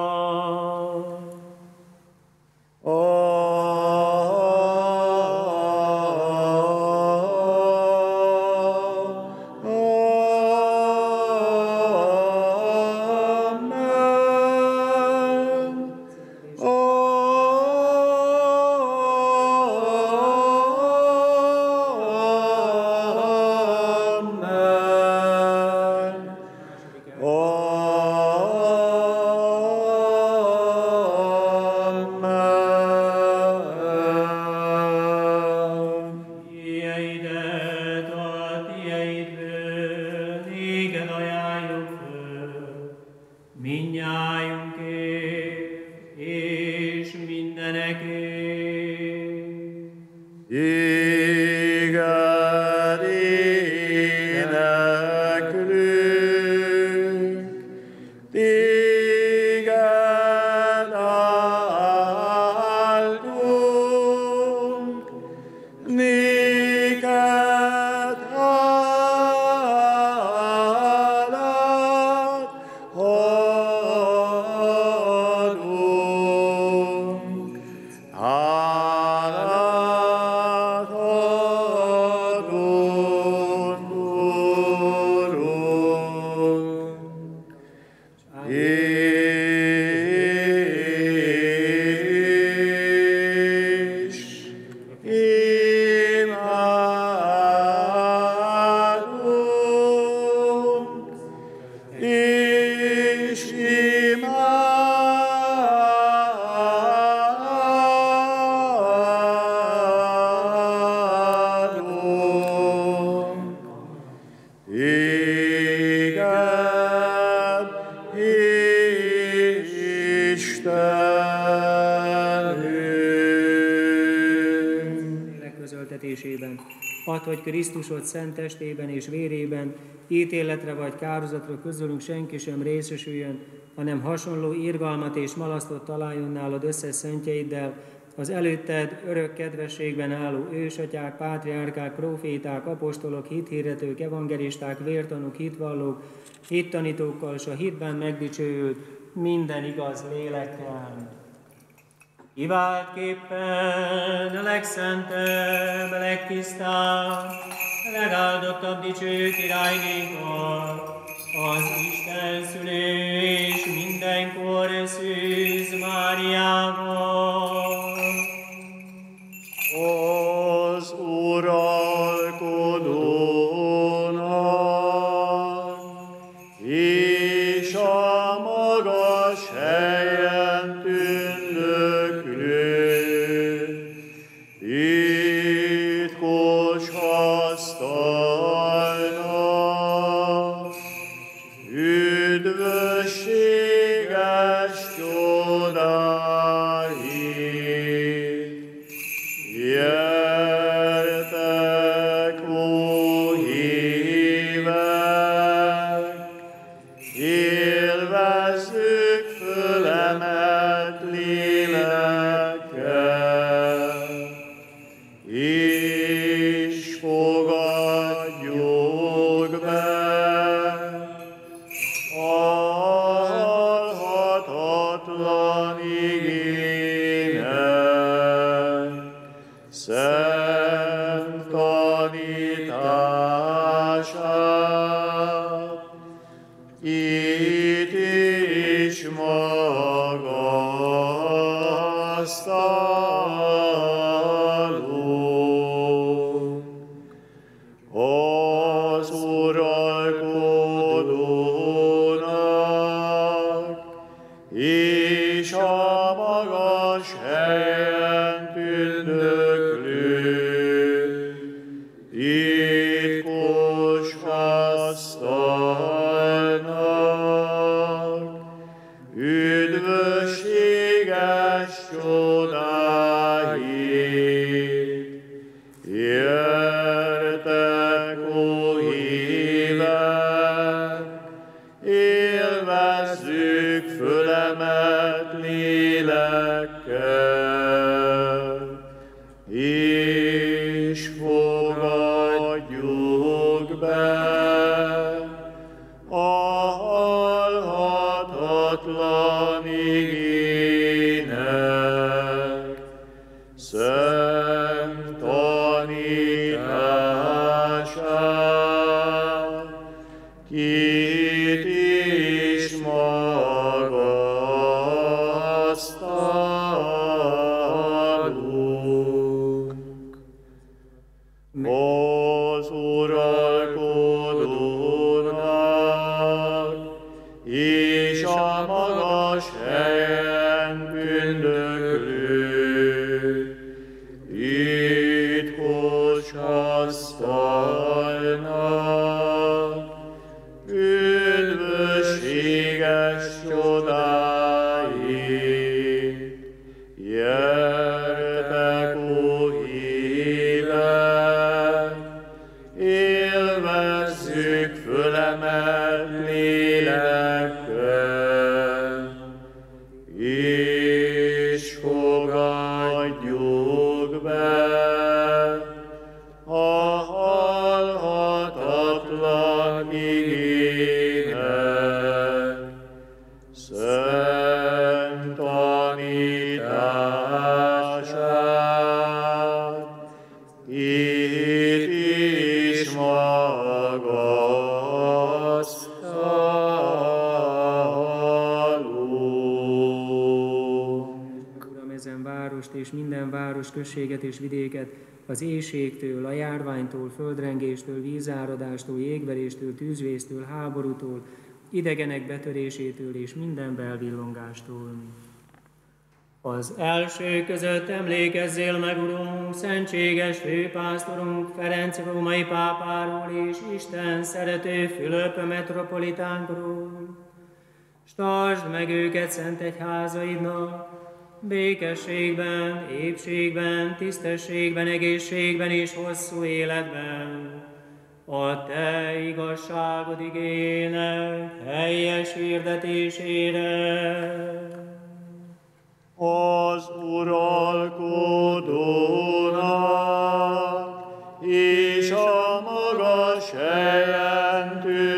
Add, hogy Krisztusod szent testében és vérében ítéletre vagy kározatra közülünk senki sem részesüljön, hanem hasonló irgalmat és malasztot találjon nálad összes szentjeiddel, az előtted örök kedvességben álló ősatyák, pátriárkák, proféták, apostolok, hithirdetők, evangelisták, vértanúk, hitvallók, hittanítókkal, s a hitben megdicsőült minden igaz lélekkel. Kiváltképpen a legszentebb, legtisztább, legáldottabb dicső királynékkal, az Isten szülő és mindenkor Szűz Máriával. Az uralkodónak és a magas helyen titkos asztalnak, üdvösséges csodáit. Gyertek, ó hívek, élvezzük fölemelt lélekkel, és fogadjuk be a halhatatlan igének szent tanítását. Itt is magasztalunk. és a magas helyen tündöklő, titkos asztalnak, üdvösséges csodáit. Gyertek, ó hívek, élvezzük fölemelt lélekkel, és fogadjuk be a halhatatlan igének szent tanítását, kit is magasztalunk. Az uralkodónak és a magas helyen tündöklő, titkos asztalnak, üdvösséges csodáit. Gyertek, ó hívek, élvezzük fölemelt lélekkel, és fogadjuk be a halhatatlan igének szent tanítását, itt is magasztalunk. Uram, ezen várost és minden város, községet és vidéket az éhségtől, a járványtól, földrengéstől, vízáradástól, jégveréstől, tűzvésztől, háborútól, idegenek betörésétől és minden belvillongástól. Az első között emlékezzél meg, Urunk, szentséges főpásztorunk Ferenc római pápáról és Isten szerető Fülöp metropolitánkról. S tartsd meg őket szent egyházaidnak, békességben, épségben, tisztességben, egészségben és hosszú életben, a te igazságod igének helyes hirdetésére. Az uralkodónak és a magas helyen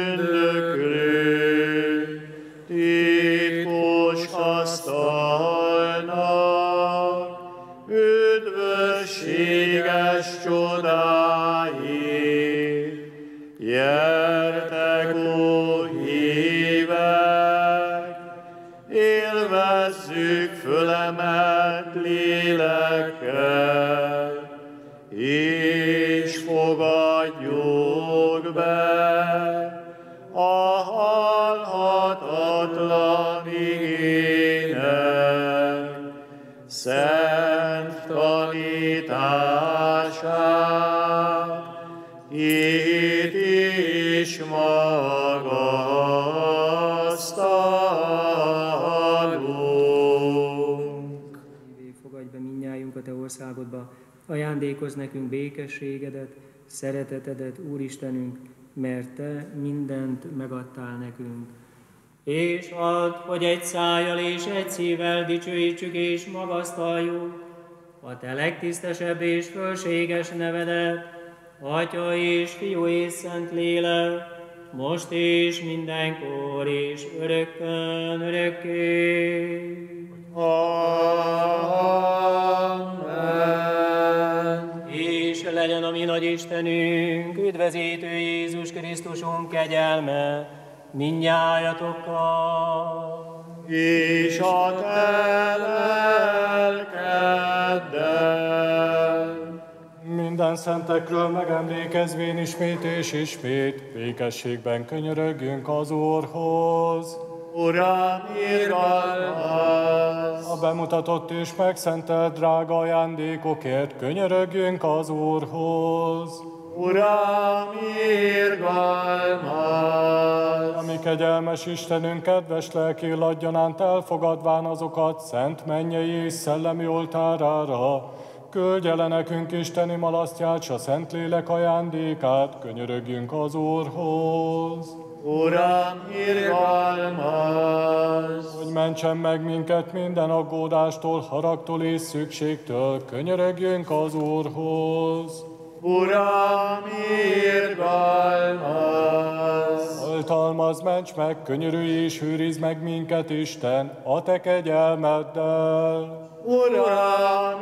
tündöklő, titkos asztalnak, üdvösséges csodáit. Gyertek, ó hívek, élvezzük fölemelt lélekkel, és fogadjuk be a halhatatlan igének szent tanítását, itt is magasztalunk. Fogadj be mindnyájunk a te országodba, ajándékozz nekünk békességedet, szeretetedet, Úristenünk, mert te mindent megadtál nekünk. És add, hogy egy szájjal és egy szívvel dicsőítsük és magasztaljuk a te legtisztesebb és fölséges nevedet, Atya és Fiú és Szent Lélek, most és mindenkor és örökkön örökké. Amen. És legyen a mi nagy Istenünk, üdvözítő Jézus Krisztusunk kegyelme mindnyájatokkal. És a te lelkeddel. Minden szentekről megemlékezvén ismét és ismét békességben könyörögjünk az Úrhoz. Uram, irgalmaz! A bemutatott és megszentelt drága ajándékokért könyörögjünk az Úrhoz. Uram, irgalmaz! Ami kegyelmes Istenünk kedves lelki ladjanánt elfogadván azokat szent mennyei és szellemi oltárára, küldje le nekünk isteni malasztját, s a Szentlélek ajándékát, könyörögjünk az Úrhoz. Uram, irgalmaz! Hogy mentsen meg minket minden aggódástól, haragtól és szükségtől, könyörögjünk az Úrhoz. Uram, irgalmaz! Oltalmaz, ments meg, könyörülj és őrizd meg minket, Isten, a te kegyelmeddel. Uram,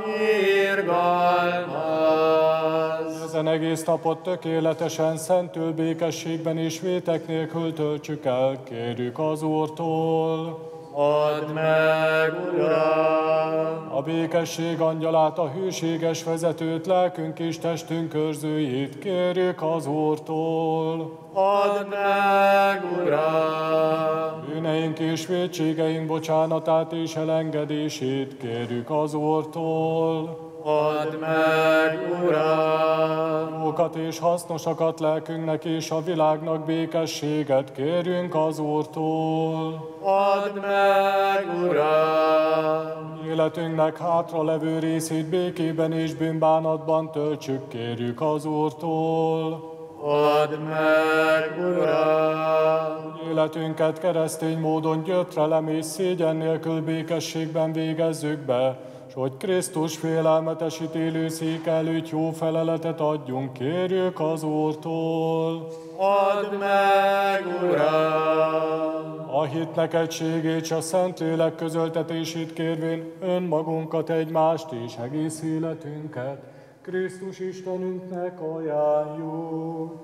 irgalmaz! Ezen egész napot tökéletesen, szentül békességben és vétek nélkül töltsük el, kérjük az Úrtól. Add meg, Uram! A békesség angyalát, a hűséges vezetőt, lelkünk és testünk őrzőjét, kérjük az Úrtól. Add meg, Uram! Bűneink és vétségeink bocsánatát és elengedését, kérjük az Úrtól. Add meg, Uram! Jókat és hasznosakat lelkünknek és a világnak békességet, kérjünk az Úrtól. Add meg, Uram! Életünknek hátra levő részét békében és bűnbánatban töltsük, kérjük az Úrtól. Add meg, Uram! Életünket keresztény módon gyötrelem és szégyen nélkül békességben végezzük be, s hogy Krisztus félelmetes ítélőszék előtt jó feleletet adjunk, kérjük az Úrtól. Add meg, Uram! A hitnek egységét, s a Szentlélek közöltetését kérvén önmagunkat, egymást és egész életünket Krisztus Istenünknek ajánljuk.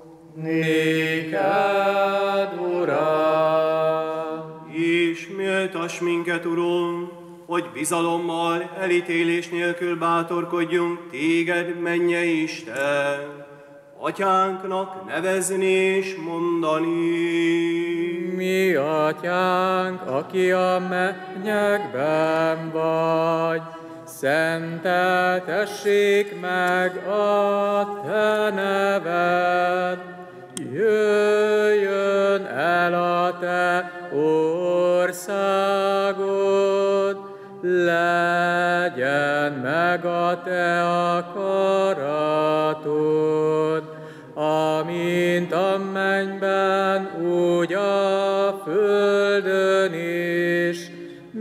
Néked, Uram! És méltass minket, Uram, hogy bizalommal, elítélés nélkül bátorkodjunk téged, mennyei Isten, atyánknak nevezni és mondani. Mi atyánk, aki a mennyekben vagy, szenteltessék meg a te neved, jöjjön el a te országod, legyen meg a te akaratod, amint a mennyben, úgy a földön is.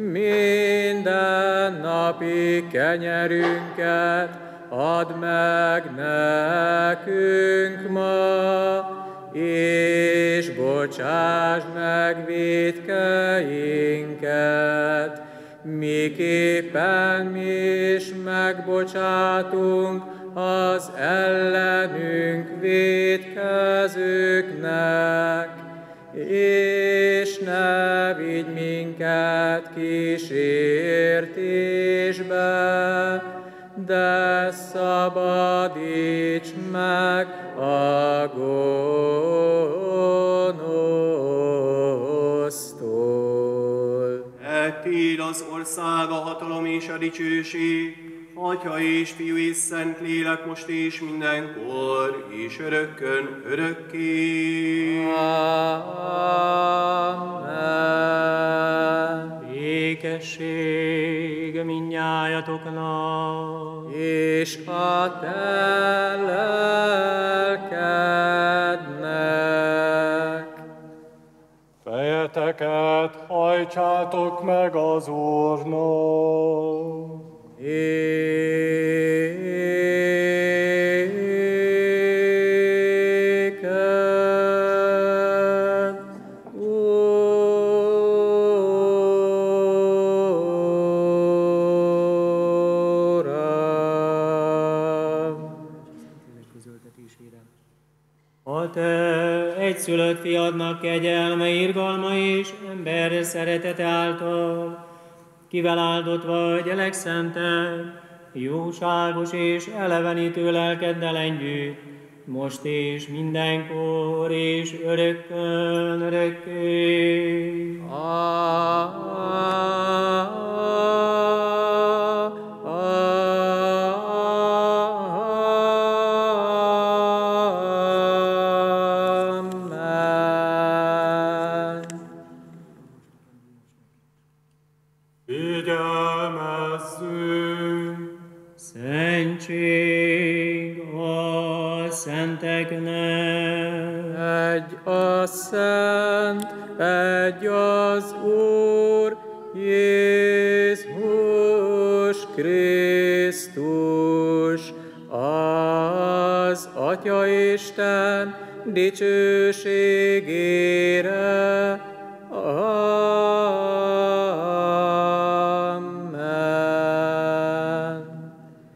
Minden napi kenyerünket add meg nekünk ma, és bocsásd meg vétkeinket, miképpen mi is megbocsátunk az ellenünk vétkezőknek, és ne vigy minket kísértésbe, de szabadíts meg a gonosztól. E tiéd az ország, a hatalom és a dicsőség, Atya és Fiú és Szent Lélek, most és mindenkor, és örökkön örökké. Amen. Békesség mindnyájatoknak, És a te lelkednek. Fejeteket hajtsátok meg az Úrnak. Éket, Uram. a te egyszülött fiadnak kegyelme, irgalma és ember szeretete által, kivel áldott vagy a legszentebb, jóságos és elevenítő lelkeddel együtt, most és mindenkor, és örökkön örökké. Figyelmezzünk! Szentség a szenteknek. Egy a Szent, egy az Úr, Jézus Krisztus, az Atya Isten dicsőségére. Amen.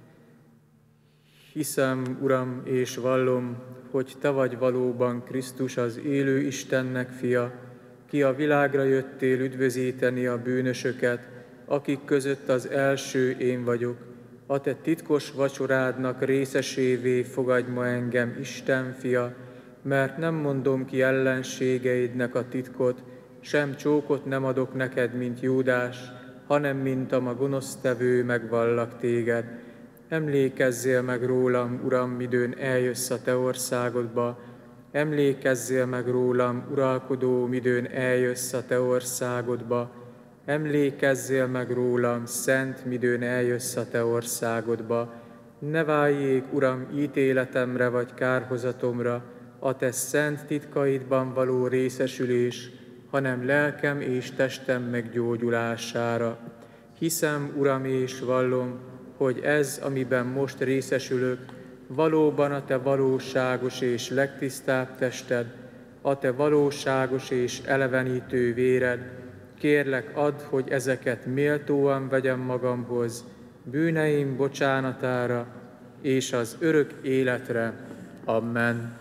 Hiszem, Uram, és vallom, hogy Te vagy valóban Krisztus, az élő Istennek fia, ki a világra jöttél üdvözíteni a bűnösöket, akik között az első én vagyok. A Te titkos vacsorádnak részesévé fogadj ma engem, Isten fia, mert nem mondom ki ellenségeidnek a titkot, sem csókot nem adok neked, mint Júdás, hanem mintam a gonosztevő megvallak téged. Emlékezzél meg rólam, Uram, midőn eljössz a Te országodba, emlékezzél meg rólam, uralkodó, midőn eljössz a Te országodba, emlékezzél meg rólam, szent, midőn eljössz a Te országodba. Ne váljék, Uram, ítéletemre vagy kárhozatomra, a Te szent titkaidban való részesülés, hanem lelkem és testem meggyógyulására. Hiszem, Uram, és vallom, hogy ez, amiben most részesülök, valóban a Te valóságos és legtisztább tested, a Te valóságos és elevenítő véred. Kérlek, add, hogy ezeket méltóan vegyem magamhoz, bűneim bocsánatára és az örök életre. Amen.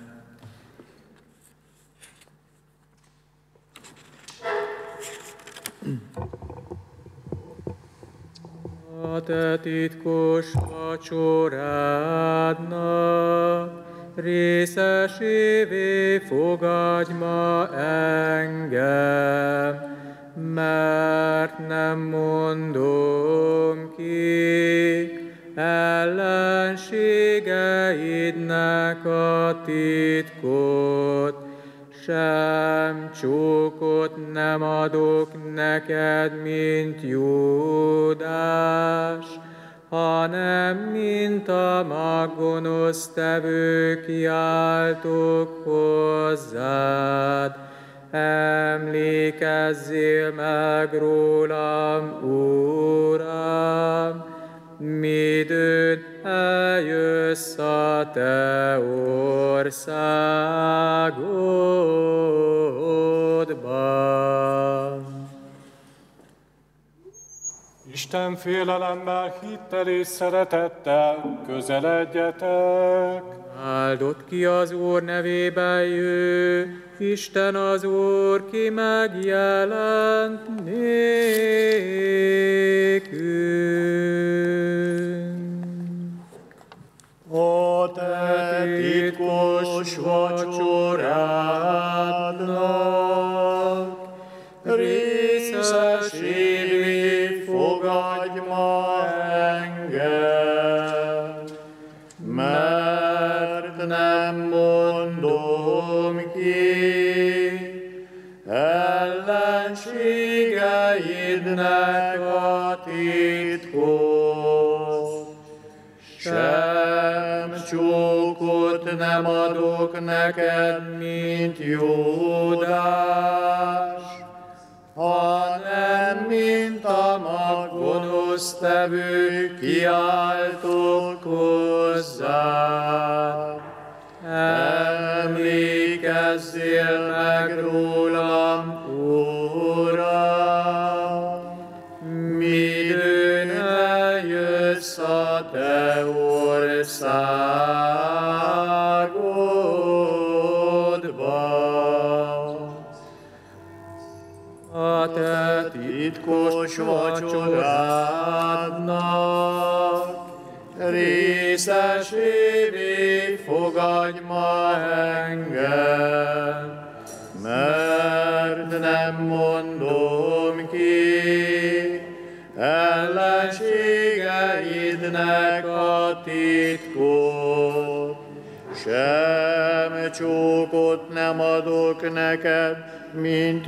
A Te titkos vacsorádnak részesévé fogadj ma engem, mert nem mondom ki ellenségeidnek a titkot, sem csókot nem adok neked, mint Júdás, hanem mint a maggonosztevő kiáltok hozzád. Emlékezzél meg rólam, Uram, midőn eljössz a Te országodban. Isten félelemmel, hittel és szeretettel közeledjetek. Áldott ki az Úr nevében jő, Isten az Úr, ki megjelent nékünk. A Te titkos vacsorádnak részesévé fogadj ma engem, mert nem mondom ki ellenségeidnek a titkot, sem csókot nem adok neked, mint Júdás, hanem mint a maggonosztevő kiáltok hozzád. Emlékezzél meg rólam, Uram, midőn eljössz a Te országodba. A Te titkos vacsorádnak részesévé fogadj fogadj ma engem, mert nem mondom ki ellenségeidnek a titkot, sem csókot nem adok neked, mint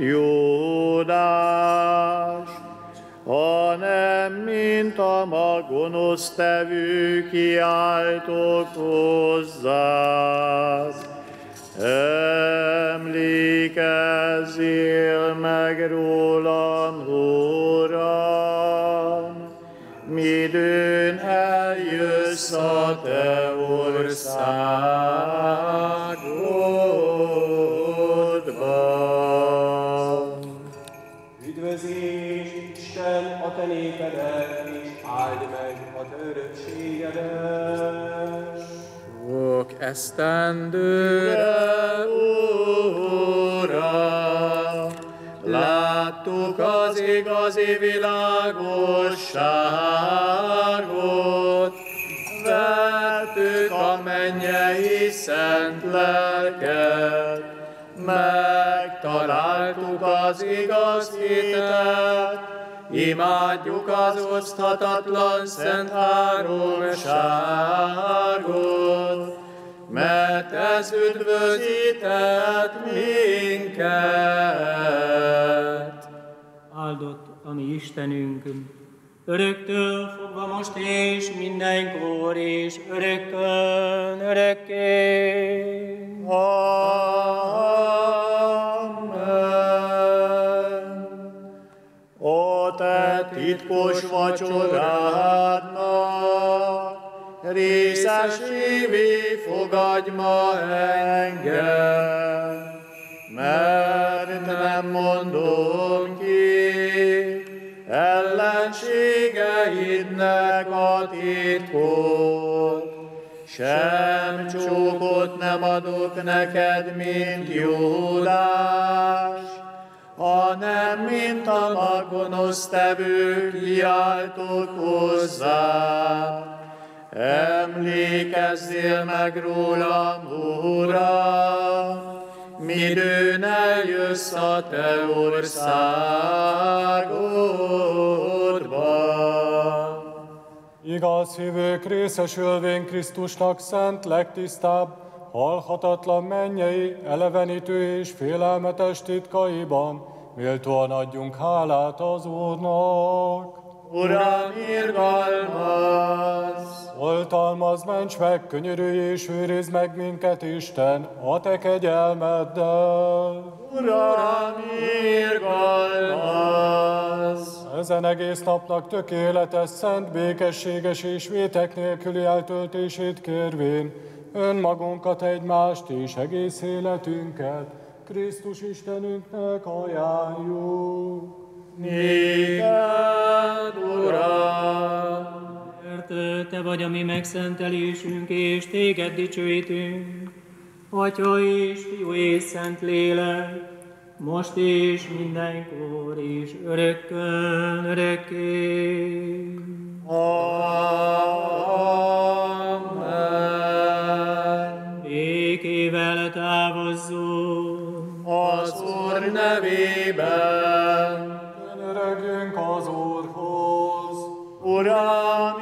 Júdás, hanem mint a ma gonosztevő kiáltok hozzád. Emlékezzél meg rólam, Uram, midőn eljössz a te országodban. Üdvözíts Isten a te népedet, és áld meg a te örökségedet. Sok esztendőre, Uram, láttuk az igazi világosságot, vettük a mennyei szent lelket, megtaláltuk az igaz hitet, imádjuk az oszthatatlan szent háromságot, mert ez üdvözített minket. Áldott a mi Istenünk, öröktől fogva most és mindenkor és örökkön örökké. Amen. O te titkos vacsorádnak, részesévé fogadj ma engem, mert nem mondom ki ellenségeidnek a titkot, sem csókot nem adok neked, mint Júdás, hanem mint a ma gonosztevő kiáltok hozzá. Emlékezzél meg rólam, Uram, midőn eljössz a te országodban. Igaz hívők részesülvén Krisztusnak szent, legtisztább, halhatatlan mennyei, elevenítő és félelmetes titkaiban, méltóan adjunk hálát az Úrnak. Uram, irgalmaz! Oltalmaz, ments meg, könyörülj és őrizd meg minket, Isten, a te kegyelmeddel. Uram, irgalmaz! Ezen egész napnak tökéletes, szent, békességes és vétek nélküli eltöltését kérvén, önmagunkat, egymást és egész életünket Krisztus Istenünknek ajánljuk. Néked, Uram! Mert te vagy a mi megszentelésünk, és téged dicsőítünk, Atya és Fiú és Szent Lélek, most és mindenkor és örökkön örökké. Amen. Békével távozzunk. Az Úr nevében, Könyörögjünk az Úrhoz. Uram,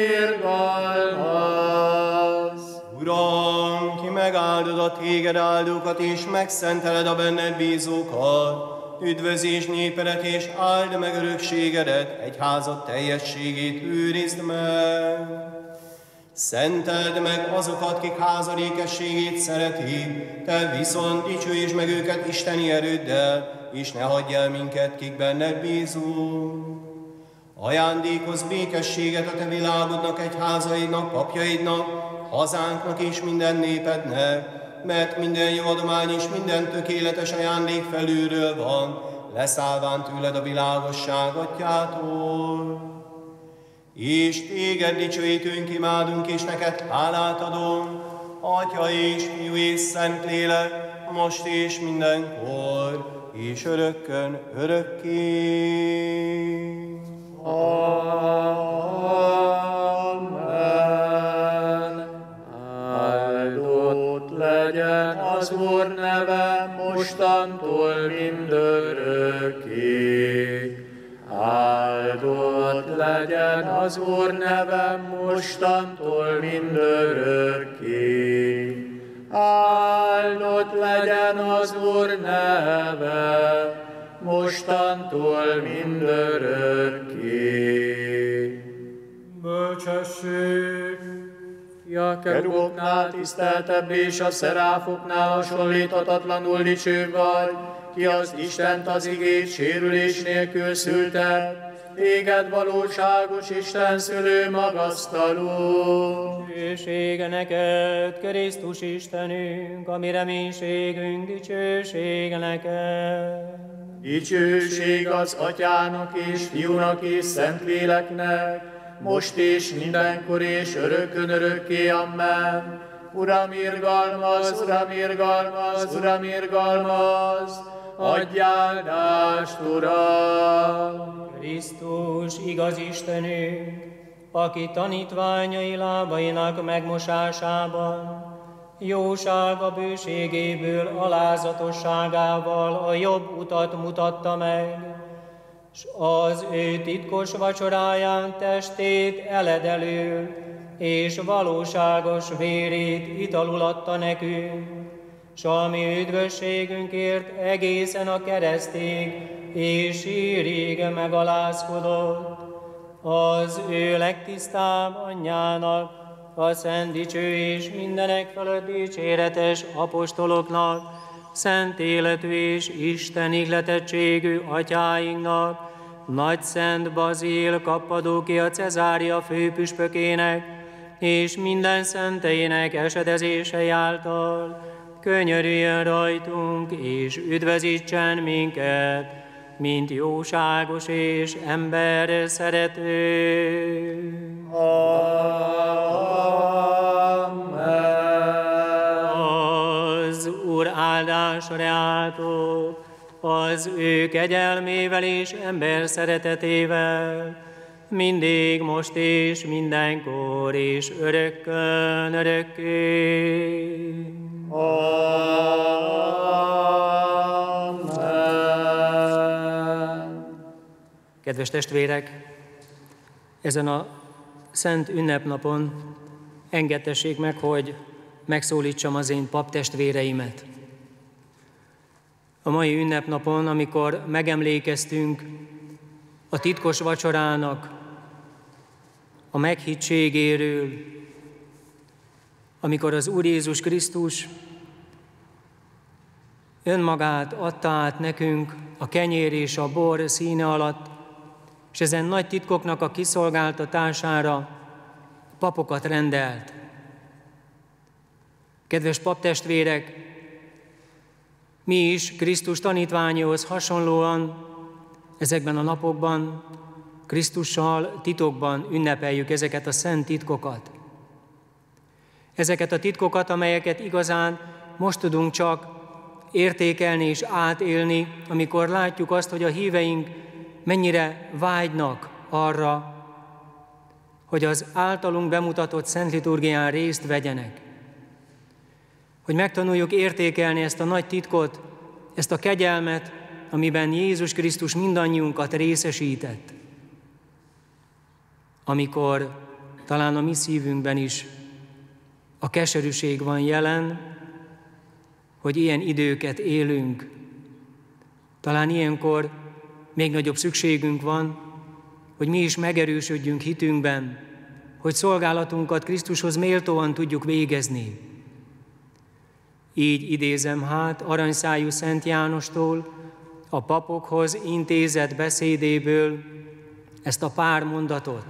irgalmaz! Uram, ki megáldod a téged áldókat, és megszenteled a benned bízókat. Üdvözíts népedet, és áld meg örökségedet, egyházad teljességét őrizd meg. Szenteld meg azokat, kik házad ékességét szeretik, te viszont dicsőítsd meg őket isteni erőddel, és ne hagyj el minket, kik benned bízunk. Ajándékozz békességet a te világodnak, egyházaidnak, papjaidnak, hazánknak és minden népednek, mert minden jó adomány és minden tökéletes ajándék felülről van, leszállván tőled a világosság atyától. És téged dicsőítünk, imádunk, és neked hálát adunk, Atya és Fiú és Szent Lélek, most és mindenkor, és örökkön örökké. Amen. Áldott legyen az Úr neve mostantól mindörökké. Áldott legyen az Úr neve mostantól mindörökké. Bölcsesség! Ja, Keruboknál tiszteltebb és a szeráfoknál hasonlíthatatlanul dicső vagy, ki az Istent az igét sérülés nélkül szülte, téged valóságos Isten szülő magasztaló. Dicsőség neked, Krisztus Istenünk, a mi reménységünk, dicsőség neked. Dicsőség az Atyának és Fiúnak és Szentléleknek, most és mindenkor és örökön örökké, amen. Uram, irgalmaz, Uram, irgalmaz, Uram, irgalmaz, adj áldást, Uram! Krisztus, igaz Istenünk, aki tanítványai lábainak megmosásában, jósága bőségéből alázatosságával a jobb utat mutatta meg, s az ő titkos vacsoráján testét eledelül, és valóságos vérét italul adta nekünk, s a mi üdvösségünkért egészen a keresztig és sírig megalázkodott. Az ő legtisztább anyjának, a szent dicső és mindenek fölött dicséretes apostoloknak, szent életű és Isten ihletettségű atyáinknak, nagy szent Bazil Kappadókia Cezária főpüspökének, és minden szenteinek esedezései által könyörüljön rajtunk, és üdvözítsen minket, mint jóságos és ember szerető. Az Úr áldásra reátok, az ő kegyelmével és ember szeretetével, mindig, most és mindenkor és örökkön örökké. Amen. Kedves testvérek, ezen a szent ünnepnapon engedtessék meg, hogy megszólítsam az én paptestvéreimet. A mai ünnepnapon, amikor megemlékeztünk a titkos vacsorának a meghittségéről, amikor az Úr Jézus Krisztus önmagát adta át nekünk a kenyér és a bor színe alatt, és ezen nagy titkoknak a kiszolgáltatására papokat rendelt. Kedves paptestvérek, mi is Krisztus tanítványaihoz hasonlóan ezekben a napokban Krisztussal titokban ünnepeljük ezeket a szent titkokat. Ezeket a titkokat, amelyeket igazán most tudunk csak értékelni és átélni, amikor látjuk azt, hogy a híveink mennyire vágynak arra, hogy az általunk bemutatott szent liturgián részt vegyenek. Hogy megtanuljuk értékelni ezt a nagy titkot, ezt a kegyelmet, amiben Jézus Krisztus mindannyiunkat részesített. Amikor talán a mi szívünkben is a keserűség van jelen, hogy ilyen időket élünk. Talán ilyenkor még nagyobb szükségünk van, hogy mi is megerősödjünk hitünkben, hogy szolgálatunkat Krisztushoz méltóan tudjuk végezni. Így idézem hát aranyszájú Szent Jánostól, a papokhoz intézett beszédéből ezt a pár mondatot.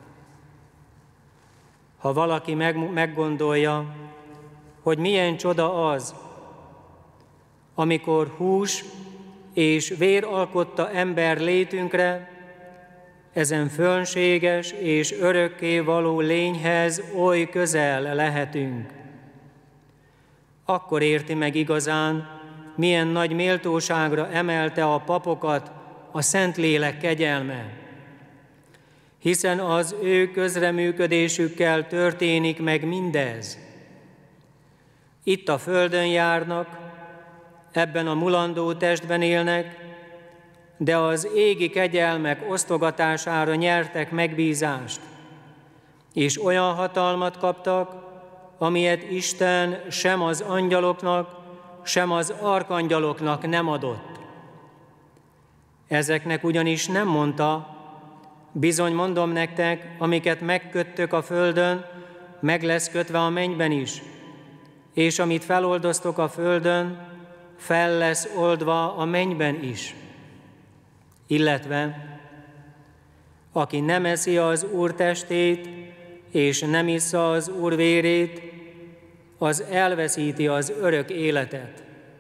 Ha valaki meg, meggondolja, hogy milyen csoda az, amikor hús és vér alkotta ember létünkre, ezen fölönséges és örökké való lényhez oly közel lehetünk. Akkor érti meg igazán, milyen nagy méltóságra emelte a papokat a Szentlélek kegyelme, hiszen az ő közreműködésükkel történik meg mindez. Itt a földön járnak, ebben a mulandó testben élnek, de az égi kegyelmek osztogatására nyertek megbízást, és olyan hatalmat kaptak, amilyet Isten sem az angyaloknak, sem az arkangyaloknak nem adott. Ezeknek ugyanis nem mondta, bizony mondom nektek, amiket megköttök a földön, meg lesz kötve a mennyben is, és amit feloldoztok a földön, fel lesz oldva a mennyben is. Illetve, aki nem eszi az Úr testét, és nem issza az Úr vérét, az elveszíti az örök életet.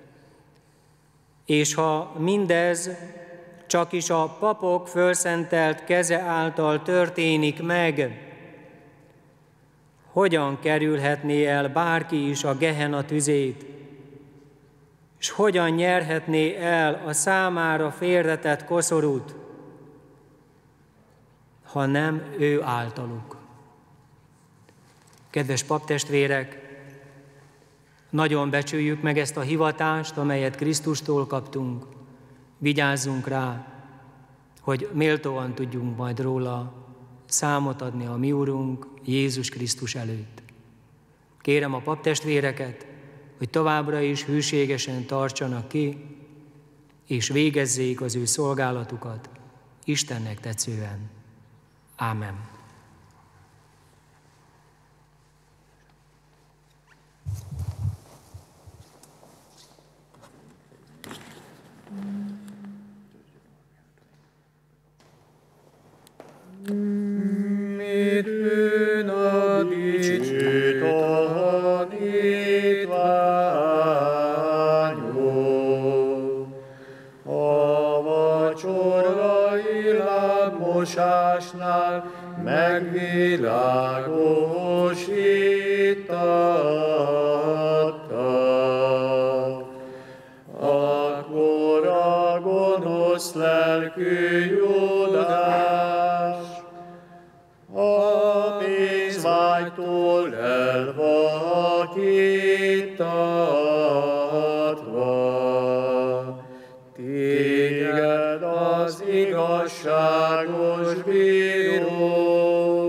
És ha mindez csak is a papok fölszentelt keze által történik meg, hogyan kerülhetné el bárki is a Gehenna tüzét, és hogyan nyerhetné el a számára félretett koszorút, ha nem ő általuk. Kedves paptestvérek, nagyon becsüljük meg ezt a hivatást, amelyet Krisztustól kaptunk. Vigyázzunk rá, hogy méltóan tudjunk majd róla számot adni a mi Urunk Jézus Krisztus előtt. Kérem a paptestvéreket, hogy továbbra is hűségesen tartsanak ki, és végezzék az ő szolgálatukat Istennek tetszően. Ámen. Mit a dicsőt a tanítványok, a vacsorai lábmosásnál megvilágosítatta. Akkor a gonosz lelkű Júdás a pénzvágytól elvakítatva, téged az igazságos bíró,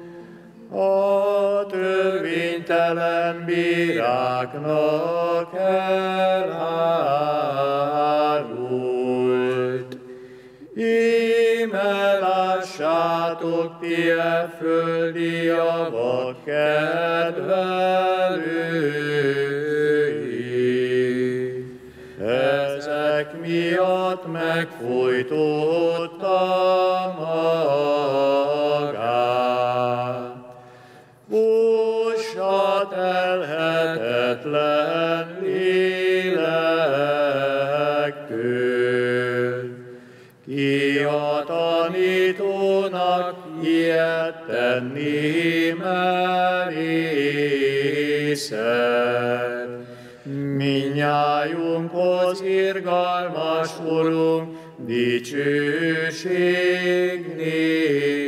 a törvénytelen bíráknak elárult. Íme lássátok ti e földi javak kedvelői. Ezek miatt megfojtotta magát. Fussa telhetetlen lélektől, ki a tanítónak ilyet tenni merészel. Mindnyájunkhoz irgalmas Urunk, dicsőség néked.